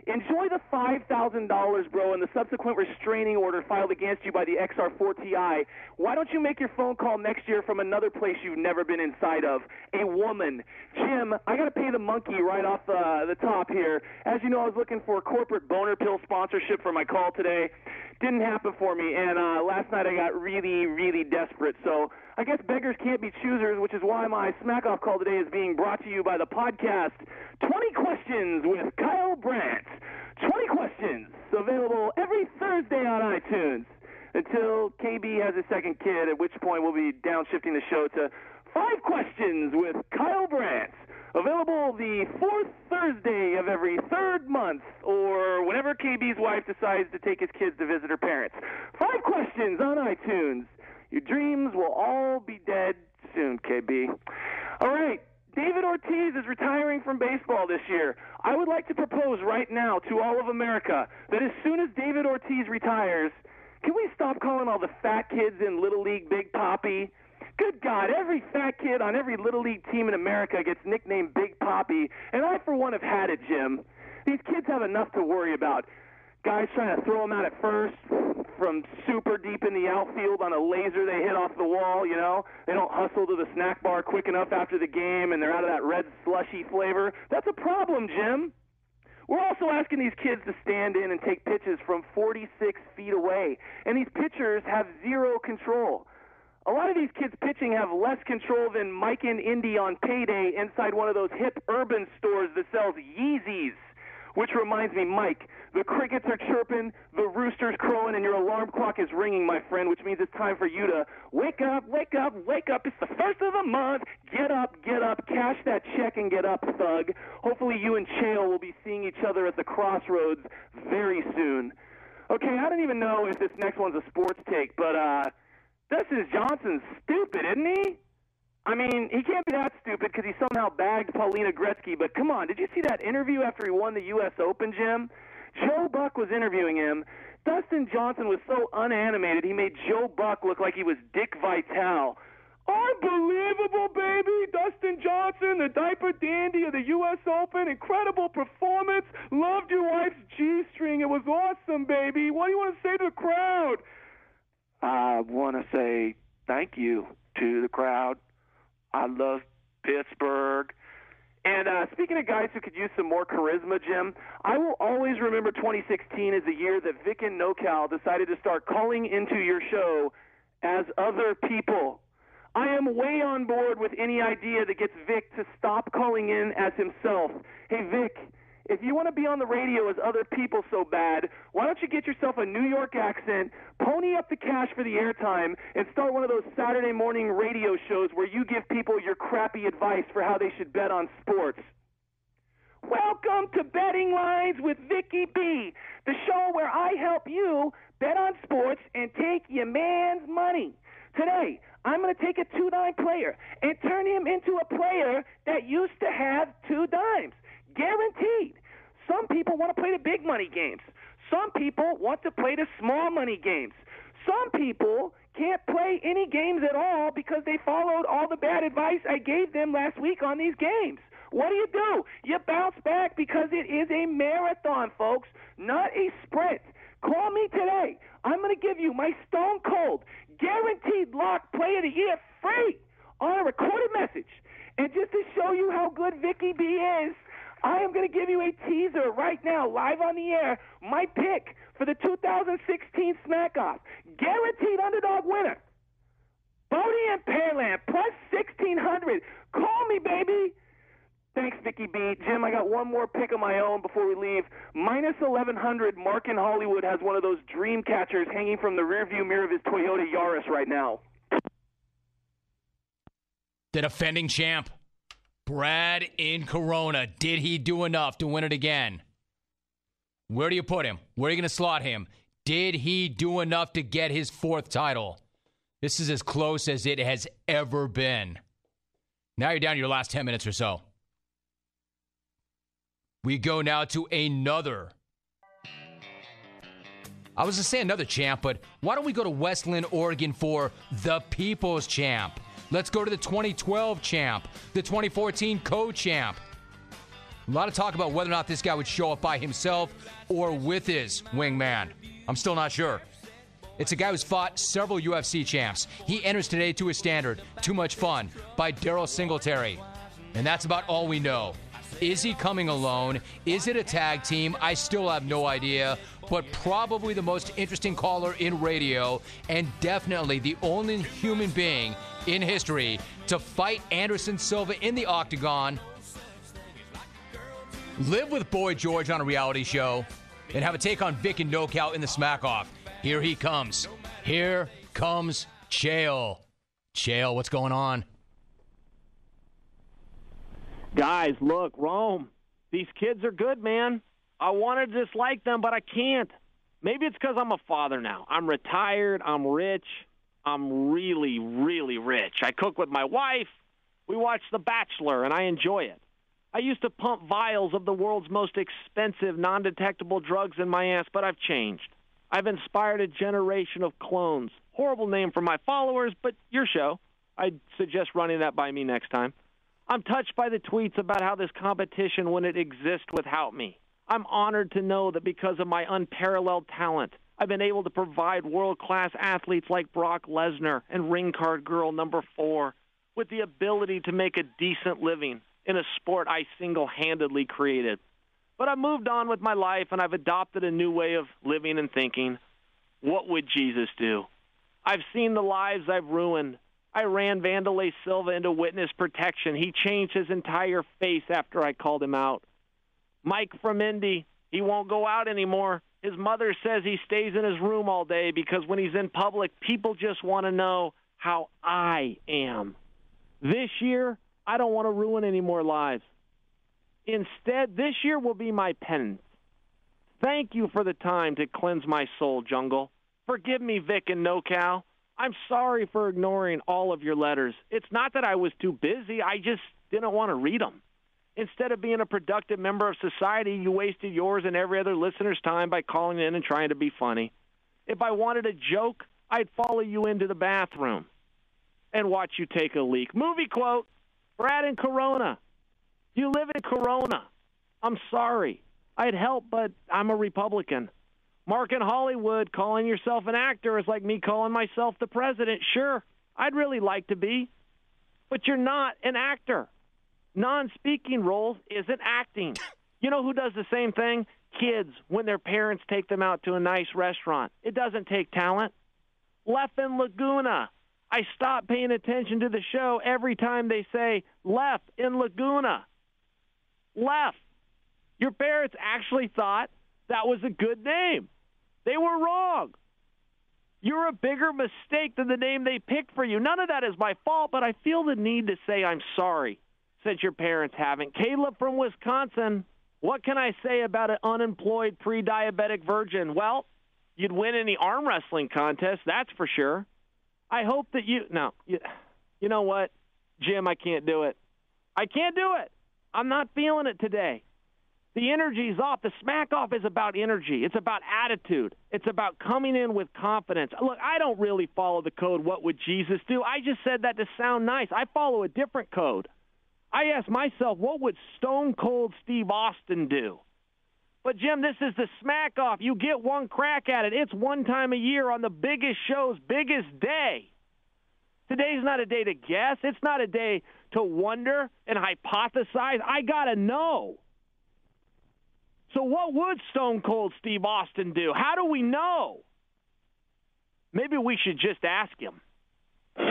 Enjoy the $5,000, bro, and the subsequent restraining order filed against you by the XR4 Ti. Why don't you make your phone call next year from another place you've never been inside of? A woman. Jim, I got to pay the monkey right off the top here. As you know, I was looking for a corporate boner pill sponsorship for my call today. Didn't happen for me, and last night I got really, really desperate. So I guess beggars can't be choosers, which is why my Smack Off call today is being brought to you by the podcast 20 Questions with Kyle Brandt. 20 questions available every Thursday on iTunes until KB has his second kid, at which point we'll be downshifting the show to 5 Questions with Kyle Brandt. Available the 4th Thursday of every 3rd month, or whenever KB's wife decides to take his kids to visit her parents. 5 Questions on iTunes. Your dreams will all be dead soon, KB. All right. David Ortiz is retiring from baseball this year. I would like to propose right now to all of America that as soon as David Ortiz retires, can we stop calling all the fat kids in Little League Big Papi? Good God, every fat kid on every Little League team in America gets nicknamed Big Papi, and I, for one, have had it, Jim. These kids have enough to worry about. Guys trying to throw them out at first from super deep in the outfield on a laser they hit off the wall, you know. They don't hustle to the snack bar quick enough after the game, and they're out of that red slushy flavor. That's a problem, Jim. We're also asking these kids to stand in and take pitches from 46 feet away, and these pitchers have zero control. A lot of these kids pitching have less control than Mike and Indy on payday inside one of those hip urban stores that sells Yeezys. Which reminds me, Mike, the crickets are chirping, the rooster's crowing, and your alarm clock is ringing, my friend, which means it's time for you to wake up, wake up, wake up. It's the 1st of the month. Get up, cash that check and get up, thug. Hopefully you and Chael will be seeing each other at the crossroads very soon. Okay, I don't even know if this next one's a sports take, but Dustin Johnson's stupid, isn't he? I mean, he can't be that stupid because he somehow bagged Paulina Gretzky, but come on, did you see that interview after he won the U.S. Open, Jim? Joe Buck was interviewing him. Dustin Johnson was so unanimated, he made Joe Buck look like he was Dick Vitale. Unbelievable, baby! Dustin Johnson, the diaper dandy of the U.S. Open. Incredible performance. Loved your wife's G-string. It was awesome, baby. What do you want to say to the crowd? I want to say thank you to the crowd. I love Pittsburgh. And speaking of guys who could use some more charisma, Jim, I will always remember 2016 as the year that Vic and NoCal decided to start calling into your show as other people. I am way on board with any idea that gets Vic to stop calling in as himself. Hey, Vic, if you want to be on the radio as other people so bad, why don't you get yourself a New York accent, pony up the cash for the airtime, and start one of those Saturday morning radio shows where you give people your crappy advice for how they should bet on sports. Welcome to Betting Lines with Vicky B, the show where I help you bet on sports and take your man's money. Today, I'm going to take a 2-dime player and turn him into a player that used to have 2 dimes. Guaranteed. Some people want to play the big money games. Some people want to play the small money games. Some people can't play any games at all because they followed all the bad advice I gave them last week on these games. What do? You bounce back because it is a marathon, folks, not a sprint. Call me today. I'm going to give you my stone cold, guaranteed lock play of the year free on a recorded message. And just to show you how good Vicky B is, I am going to give you a teaser right now, live on the air, my pick for the 2016 Smack Off. Guaranteed underdog winner. Bodie and Pearland, plus 1,600. Call me, baby. Thanks, Vicky B. Jim, I got one more pick of my own before we leave. Minus 1,100, Mark in Hollywood has one of those dream catchers hanging from the rearview mirror of his Toyota Yaris right now. The defending champ. Brad in Corona, did he do enough to win it again? Where do you put him? Where are you going to slot him? Did he do enough to get his 4th title? This is as close as it has ever been. Now you're down to your last 10 minutes or so. We go now to another. I was going to say another champ, but why don't we go to Westland, Oregon for the People's Champ? Let's go to the 2012 champ, the 2014 co-champ. A lot of talk about whether or not this guy would show up by himself or with his wingman. I'm still not sure. It's a guy who's fought several UFC champs. He enters today to a standard, Too Much Fun, by Daryl Singletary. And that's about all we know. Is he coming alone? Is it a tag team? I still have no idea. But probably the most interesting caller in radio, and definitely the only human being in history to fight Anderson Silva in the octagon, live with Boy George on a reality show, and have a take on Vic and NoCal in the Smack-Off. Here he comes. Here comes Chael. Chael, what's going on? Guys, look, Rome, these kids are good, man. I want to dislike them, but I can't. Maybe it's because I'm a father now. I'm retired. I'm rich. I'm really, really rich. I cook with my wife. We watch The Bachelor, and I enjoy it. I used to pump vials of the world's most expensive, non-detectable drugs in my ass, but I've changed. I've inspired a generation of clones. Horrible name for my followers, but your show. I'd suggest running that by me next time. I'm touched by the tweets about how this competition wouldn't exist without me. I'm honored to know that because of my unparalleled talent, I've been able to provide world-class athletes like Brock Lesnar and ring card girl number 4 with the ability to make a decent living in a sport I single-handedly created. But I've moved on with my life, and I've adopted a new way of living and thinking. What would Jesus do? I've seen the lives I've ruined. I ran Wanderlei Silva into witness protection. He changed his entire face after I called him out. Mike from Indy, he won't go out anymore. His mother says he stays in his room all day because when he's in public, people just want to know how I am. This year, I don't want to ruin any more lives. Instead, this year will be my penance. Thank you for the time to cleanse my soul, Jungle. Forgive me, Vic and NoCal. I'm sorry for ignoring all of your letters. It's not that I was too busy. I just didn't want to read them. Instead of being a productive member of society, you wasted yours and every other listener's time by calling in and trying to be funny. If I wanted a joke, I'd follow you into the bathroom and watch you take a leak. Movie quote, Brad in Corona. You live in Corona. I'm sorry. I'd help, but I'm a Republican. Mark in Hollywood, calling yourself an actor is like me calling myself the president. Sure, I'd really like to be, but you're not an actor. Non-speaking roles isn't acting. You know who does the same thing? Kids, when their parents take them out to a nice restaurant. It doesn't take talent. Left in Laguna. I stop paying attention to the show every time they say Left in Laguna. Left. Your parents actually thought that was a good name. They were wrong. You're a bigger mistake than the name they picked for you. None of that is my fault, but I feel the need to say I'm sorry since your parents haven't. Caleb from Wisconsin, what can I say about an unemployed pre-diabetic virgin? Well, you'd win any arm wrestling contest, that's for sure. I hope that you know what, Jim, I can't do it. I can't do it. I'm not feeling it today. The energy's off. The Smack-Off is about energy. It's about attitude. It's about coming in with confidence. Look, I don't really follow the code, what would Jesus do? I just said that to sound nice. I follow a different code. I ask myself, what would Stone Cold Steve Austin do? But, Jim, this is the Smack-Off. You get one crack at it. It's one time a year on the biggest show's biggest day. Today's not a day to guess. It's not a day to wonder and hypothesize. I got to know. So what would Stone Cold Steve Austin do? How do we know? Maybe we should just ask him. Hey,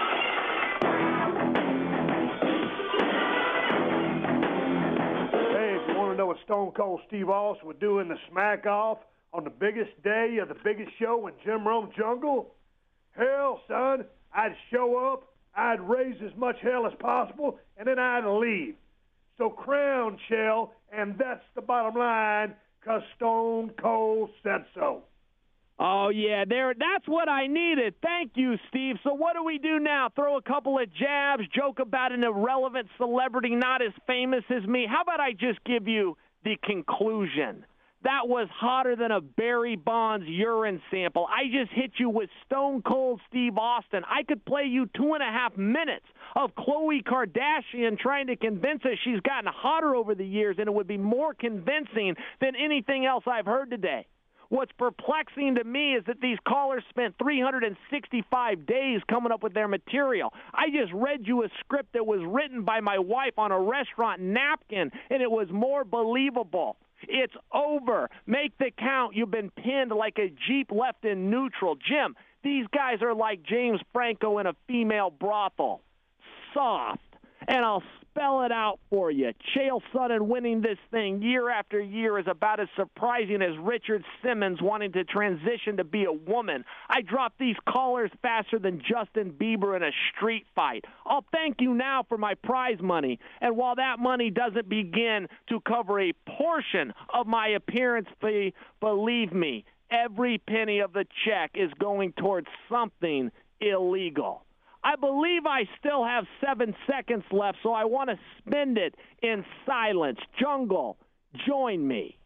if you want to know what Stone Cold Steve Austin would do in the Smack-Off on the biggest day of the biggest show in Jim Rome Jungle, hell, son, I'd show up, I'd raise as much hell as possible, and then I'd leave. So crown Chael, and that's the bottom line, because Stone Cold said so. Oh, yeah, that's what I needed. Thank you, Steve. So what do we do now? Throw a couple of jabs, joke about an irrelevant celebrity not as famous as me? How about I just give you the conclusion? That was hotter than a Barry Bonds urine sample. I just hit you with Stone Cold Steve Austin. I could play you 2.5 minutes of Khloe Kardashian trying to convince us she's gotten hotter over the years, and it would be more convincing than anything else I've heard today. What's perplexing to me is that these callers spent 365 days coming up with their material. I just read you a script that was written by my wife on a restaurant napkin, and it was more believable. It's over. Make the count. You've been pinned like a Jeep left in neutral. Jim, these guys are like James Franco in a female brothel. Soft. And I'll spell it out for you. Chael Sonnen winning this thing year after year is about as surprising as Richard Simmons wanting to transition to be a woman. I dropped these callers faster than Justin Bieber in a street fight. I'll thank you now for my prize money. And while that money doesn't begin to cover a portion of my appearance fee, believe me, every penny of the check is going towards something illegal. I believe I still have 7 seconds left, so I want to spend it in silence. Jungle, join me.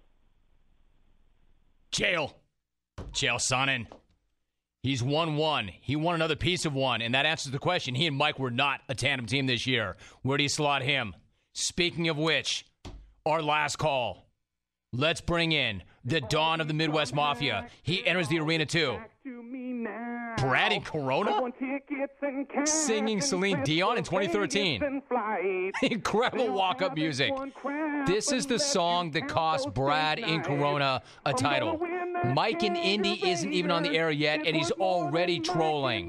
Chael Sonnen. He's won one. He won another piece of one, and that answers the question. He and Mike were not a tandem team this year. Where do you slot him? Speaking of which, our last call. Let's bring in the Dawn of the Midwest Mafia. He enters the arena, too. Brad in Corona? Singing Celine Dion in 2013. Incredible walk-up music. This is the song that cost Brad in Corona a title. Mike in Indy isn't even on the air yet, and he's already trolling.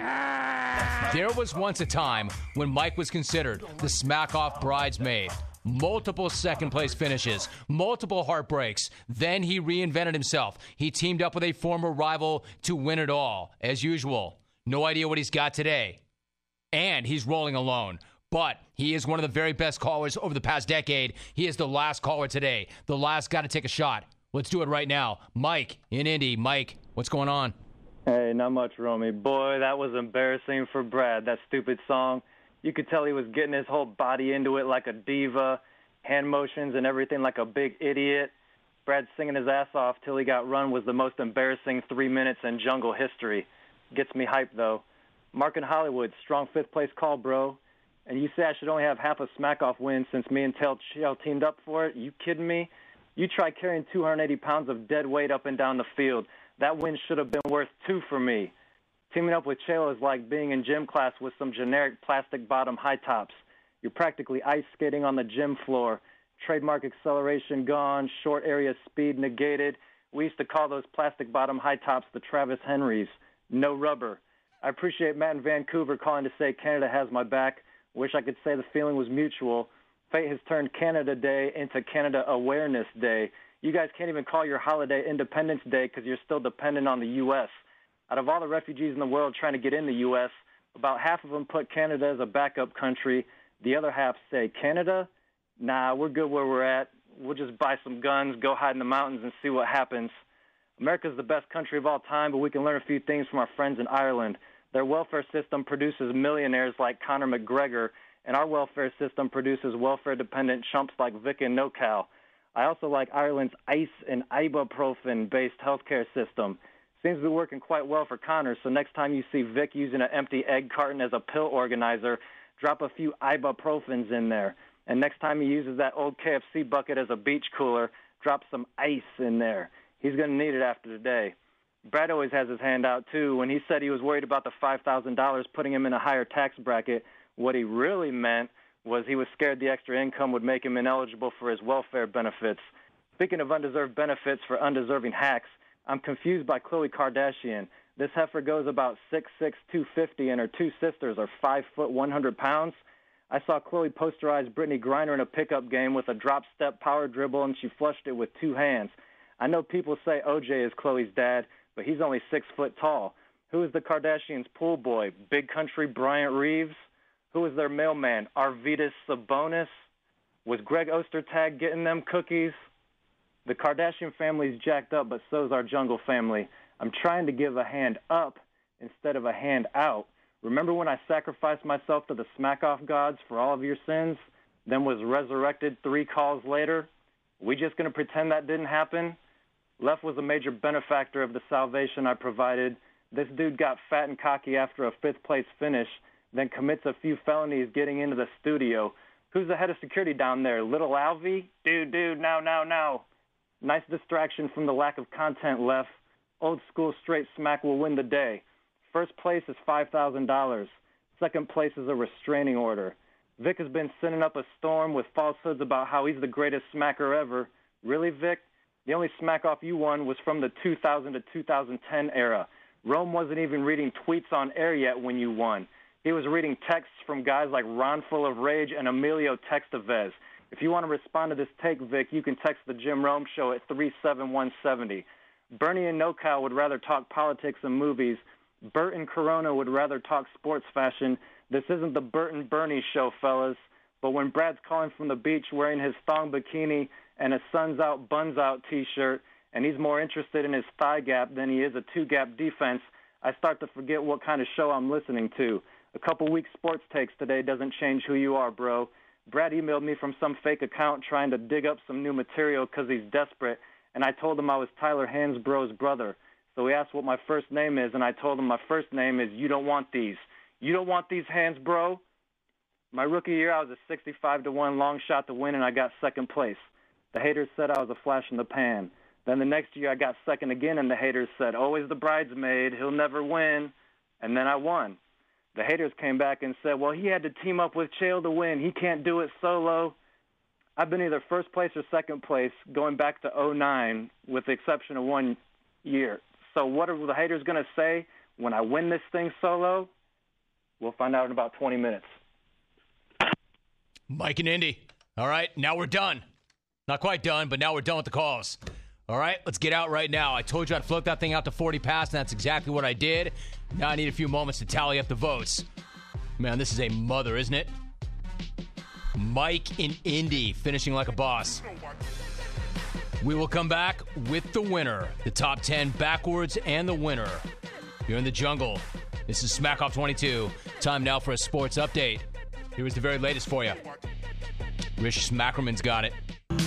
There was once a time when Mike was considered the smack-off bridesmaid. Multiple second-place finishes, multiple heartbreaks. Then he reinvented himself. He teamed up with a former rival to win it all. As usual, no idea what he's got today. And he's rolling alone. But he is one of the very best callers over the past decade. He is the last caller today. The last got to take a shot. Let's do it right now. Mike in Indy. Mike, what's going on? Hey, not much, Romy. Boy, that was embarrassing for Brad, that stupid song. You could tell he was getting his whole body into it like a diva, hand motions and everything like a big idiot. Brad singing his ass off till he got run was the most embarrassing 3 minutes in Jungle history. Gets me hyped, though. Mark in Hollywood, strong fifth-place call, bro. And you say I should only have half a smack-off win since me and Chael teamed up for it? You kidding me? You try carrying 280 pounds of dead weight up and down the field. That win should have been worth 2 for me. Teaming up with Chael is like being in gym class with some generic plastic bottom high tops. You're practically ice skating on the gym floor. Trademark acceleration gone, short area speed negated. We used to call those plastic bottom high tops the Travis Henrys. No rubber. I appreciate Matt in Vancouver calling to say Canada has my back. Wish I could say the feeling was mutual. Fate has turned Canada Day into Canada Awareness Day. You guys can't even call your holiday Independence Day because you're still dependent on the U.S. Out of all the refugees in the world trying to get in the U.S., about half of them put Canada as a backup country. The other half say, Canada? Nah, we're good where we're at. We'll just buy some guns, go hide in the mountains, and see what happens. America's the best country of all time, but we can learn a few things from our friends in Ireland. Their welfare system produces millionaires like Conor McGregor, and our welfare system produces welfare-dependent chumps like Vic and NoCal. I also like Ireland's ice and ibuprofen-based healthcare system. Seems to be working quite well for Connor, so next time you see Vic using an empty egg carton as a pill organizer, drop a few ibuprofens in there. And next time he uses that old KFC bucket as a beach cooler, drop some ice in there. He's going to need it after today. Brad always has his hand out, too. When he said he was worried about the $5,000 putting him in a higher tax bracket, what he really meant was he was scared the extra income would make him ineligible for his welfare benefits. Speaking of undeserved benefits for undeserving hacks, I'm confused by Khloe Kardashian. This heifer goes about 6'6", 250, and her two sisters are 5 foot, 100 pounds. I saw Khloe posterize Brittany Griner in a pickup game with a drop-step power dribble, and she flushed it with 2 hands. I know people say OJ is Khloe's dad, but he's only 6 foot tall. Who is the Kardashians' pool boy? Big country Bryant Reeves? Who is their mailman? Arvydas Sabonis? Was Greg Ostertag getting them cookies? The Kardashian family's jacked up, but so's our Jungle family. I'm trying to give a hand up instead of a hand out. Remember when I sacrificed myself to the smack-off gods for all of your sins, then was resurrected 3 calls later? We just going to pretend that didn't happen? Left was a major benefactor of the salvation I provided. This dude got fat and cocky after a 5th place finish, then commits a few felonies getting into the studio. Who's the head of security down there? Little Alvy? Dude, now. Nice distraction from the lack of content left. Old school straight smack will win the day. First place is $5,000. Second place is a restraining order. Vic has been sending up a storm with falsehoods about how he's the greatest smacker ever. Really, Vic? The only smack-off you won was from the 2000 to 2010 era. Rome wasn't even reading tweets on air yet when you won. He was reading texts from guys like Ron Full of Rage and Emilio Textavez. If you want to respond to this take, Vic, you can text the Jim Rome Show at 37170. Bernie and NoCal would rather talk politics and movies. Bert and Corona would rather talk sports fashion. This isn't the Bert and Bernie show, fellas. But when Brad's calling from the beach wearing his thong bikini and a sun's out, buns out T-shirt, and he's more interested in his thigh gap than he is a two-gap defense, I start to forget what kind of show I'm listening to. A couple weak sports takes today doesn't change who you are, bro. Brad emailed me from some fake account trying to dig up some new material because he's desperate, and I told him I was Tyler Hansbrough's brother. So he asked what my first name is, and I told him my first name is You Don't Want These. You don't want these hands, bro? My rookie year, I was a 65-1 long shot to win, and I got second place. The haters said I was a flash in the pan. Then the next year, I got second again, and the haters said, always the bridesmaid, he'll never win. And then I won. The haters came back and said, well, he had to team up with Chael to win. He can't do it solo. I've been either first place or second place going back to 2009 with the exception of 1 year. So what are the haters going to say when I win this thing solo? We'll find out in about 20 minutes. Mike and Indy. All right, now we're done. Not quite done, but now we're done with the calls. All right, let's get out right now. I told you I'd float that thing out to 40 past, and that's exactly what I did. Now I need a few moments to tally up the votes. Man, this is a mother, isn't it? Mike and Indy finishing like a boss. We will come back with the winner, the top 10 backwards, and the winner. You're in the jungle. This is Smack Off 22. Time now for a sports update. Here is the very latest for you. Rich Smackerman's got it.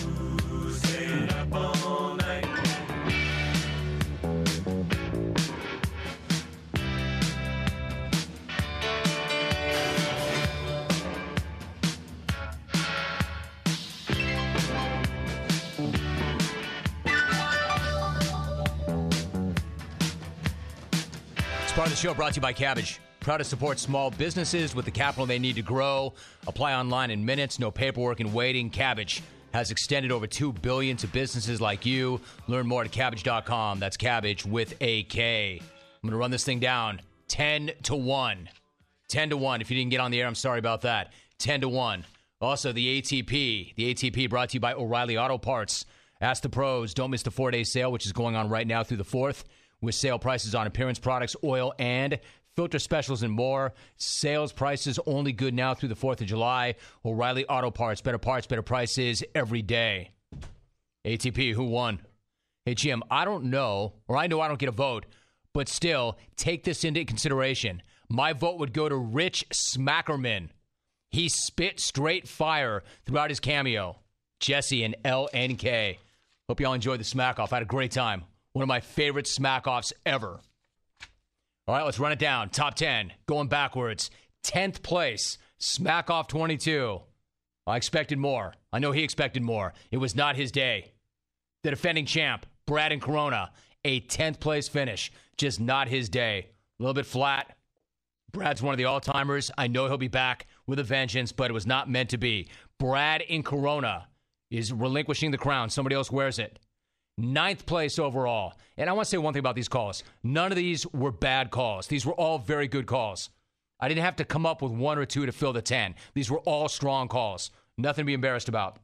Part of the show brought to you by Cabbage. Proud to support small businesses with the capital they need to grow. Apply online in minutes, no paperwork and waiting. Cabbage has extended over $2 billion to businesses like you. Learn more at Cabbage.com. That's Cabbage with a K. I'm going to run this thing down 10-1. 10-1. If you didn't get on the air, I'm sorry about that. 10-1. Also, the ATP. The ATP brought to you by O'Reilly Auto Parts. Ask the pros. Don't miss the 4-day sale, which is going on right now through the 4th. With sale prices on appearance products, oil, and filter specials and more. Sales prices only good now through the 4th of July. O'Reilly Auto Parts. Better parts, better prices every day. ATP, who won? Hey, Jim, I don't know, or I know I don't get a vote, but still, take this into consideration. My vote would go to Rich Smackerman. He spit straight fire throughout his cameo. Jesse and LNK. Hope y'all enjoyed the Smack Off. I had a great time. One of my favorite smack-offs ever. All right, let's run it down. Top 10, going backwards. 10th place, Smack-Off 22. I expected more. I know he expected more. It was not his day. The defending champ, Brad and Corona, a 10th place finish. Just not his day. A little bit flat. Brad's one of the all-timers. I know he'll be back with a vengeance, but it was not meant to be. Brad in Corona is relinquishing the crown. Somebody else wears it. 9th place overall. And I want to say one thing about these calls. None of these were bad calls. These were all very good calls. I didn't have to come up with one or two to fill the 10. These were all strong calls. Nothing to be embarrassed about.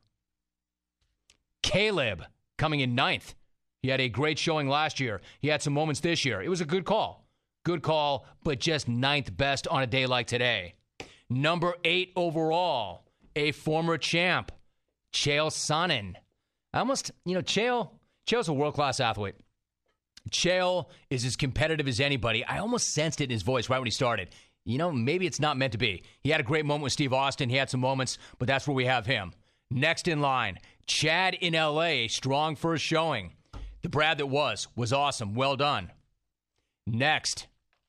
Caleb coming in 9th. He had a great showing last year. He had some moments this year. It was a good call. Good call, but just 9th best on a day like today. Number 8 overall, a former champ, Chael Sonnen. Chael's a world-class athlete. Chael is as competitive as anybody. I almost sensed it in his voice right when he started. Maybe it's not meant to be. He had a great moment with Steve Austin. He had some moments, but that's where we have him. Next in line, Chad in L.A., strong first showing. The Brad that was awesome. Well done. Next,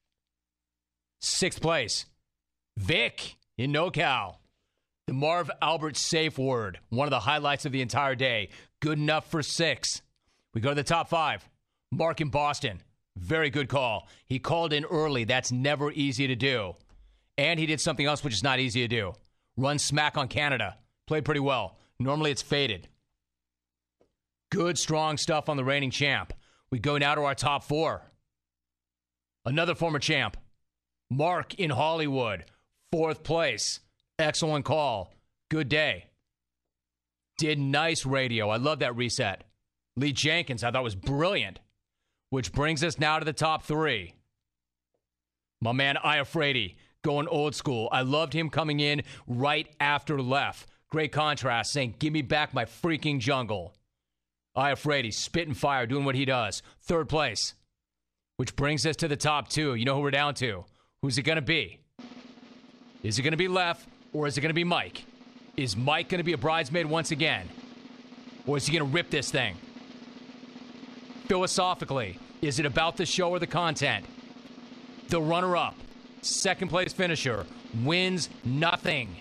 6th place, Vic in NoCal. The Marv Albert safe word, one of the highlights of the entire day. Good enough for 6. We go to the top 5. Mark in Boston. Very good call. He called in early. That's never easy to do. And he did something else which is not easy to do. Run smack on Canada. Played pretty well. Normally it's faded. Good, strong stuff on the reigning champ. We go now to our top 4. Another former champ. Mark in Hollywood. 4th place. Excellent call. Good day. Did nice radio. I love that reset. Lee Jenkins, I thought was brilliant. Which brings us now to the top 3. My man Iafredi, going old school. I loved him coming in right after Left. Great contrast, saying, give me back my freaking jungle. Iafredi, spitting fire, doing what he does. 3rd place. Which brings us to the top 2. You know who we're down to. Who's it going to be? Is it going to be Left? Or is it going to be Mike? Is Mike going to be a bridesmaid once again? Or is he going to rip this thing? Philosophically, is it about the show or the content? The runner-up, 2nd place finisher, wins nothing.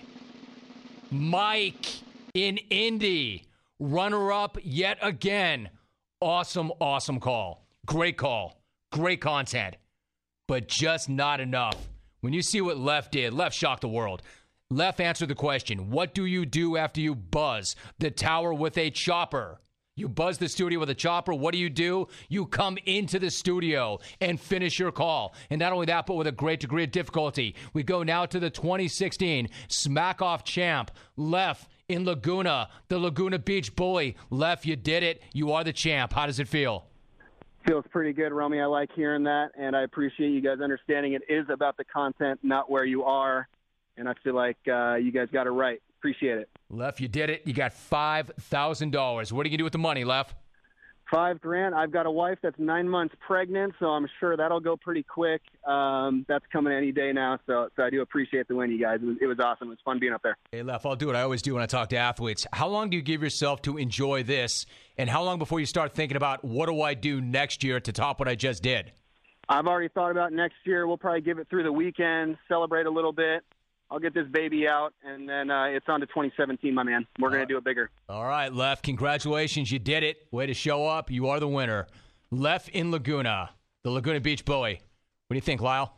Mike in Indy, runner-up yet again. Awesome, awesome call. Great call. Great content. But just not enough. When you see what Left did, Left shocked the world. Left answered the question, what do you do after you buzz the tower with a chopper? You buzz the studio with a chopper, what do? You come into the studio and finish your call. And not only that, but with a great degree of difficulty. We go now to the 2016 Smack Off champ, Left in Laguna, the Laguna Beach Bully. Left, you did it. You are the champ. How does it feel? Feels pretty good, Romy. I like hearing that, and I appreciate you guys understanding it is about the content, not where you are. And I feel like you guys got it right. Appreciate it. Left, you did it. You got $5,000. What are you going to do with the money, Left? $5,000. I've got a wife that's 9 months pregnant, so I'm sure that'll go pretty quick. That's coming any day now, so I do appreciate the win, you guys. It was awesome. It was fun being up there. Hey, Left, I'll do what I always do when I talk to athletes. How long do you give yourself to enjoy this, and how long before you start thinking about what do I do next year to top what I just did? I've already thought about next year. We'll probably give it through the weekend, celebrate a little bit. I'll get this baby out, and then it's on to 2017, my man. We're going to do it bigger. All right, Left, congratulations. You did it. Way to show up. You are the winner. Left in Laguna, the Laguna Beach Bully. What do you think, Lyle?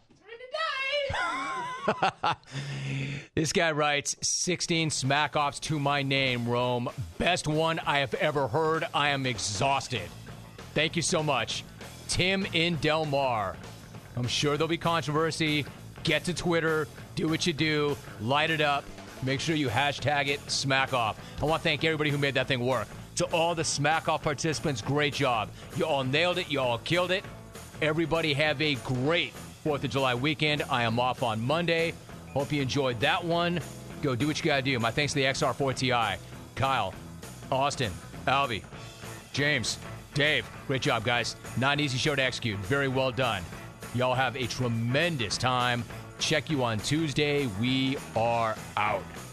Time to die. This guy writes, 16 smack-offs to my name, Rome. Best one I have ever heard. I am exhausted. Thank you so much. Tim in Del Mar. I'm sure there'll be controversy. Get to Twitter. Do what you do. Light it up. Make sure you hashtag it, Smack Off. I want to thank everybody who made that thing work. To all the Smack Off participants, great job. You all nailed it. You all killed it. Everybody have a great 4th of July weekend. I am off on Monday. Hope you enjoyed that one. Go do what you got to do. My thanks to the XR4 Ti. Kyle, Austin, Alvy, James, Dave. Great job, guys. Not an easy show to execute. Very well done. Y'all have a tremendous time. Check you on Tuesday. We are out.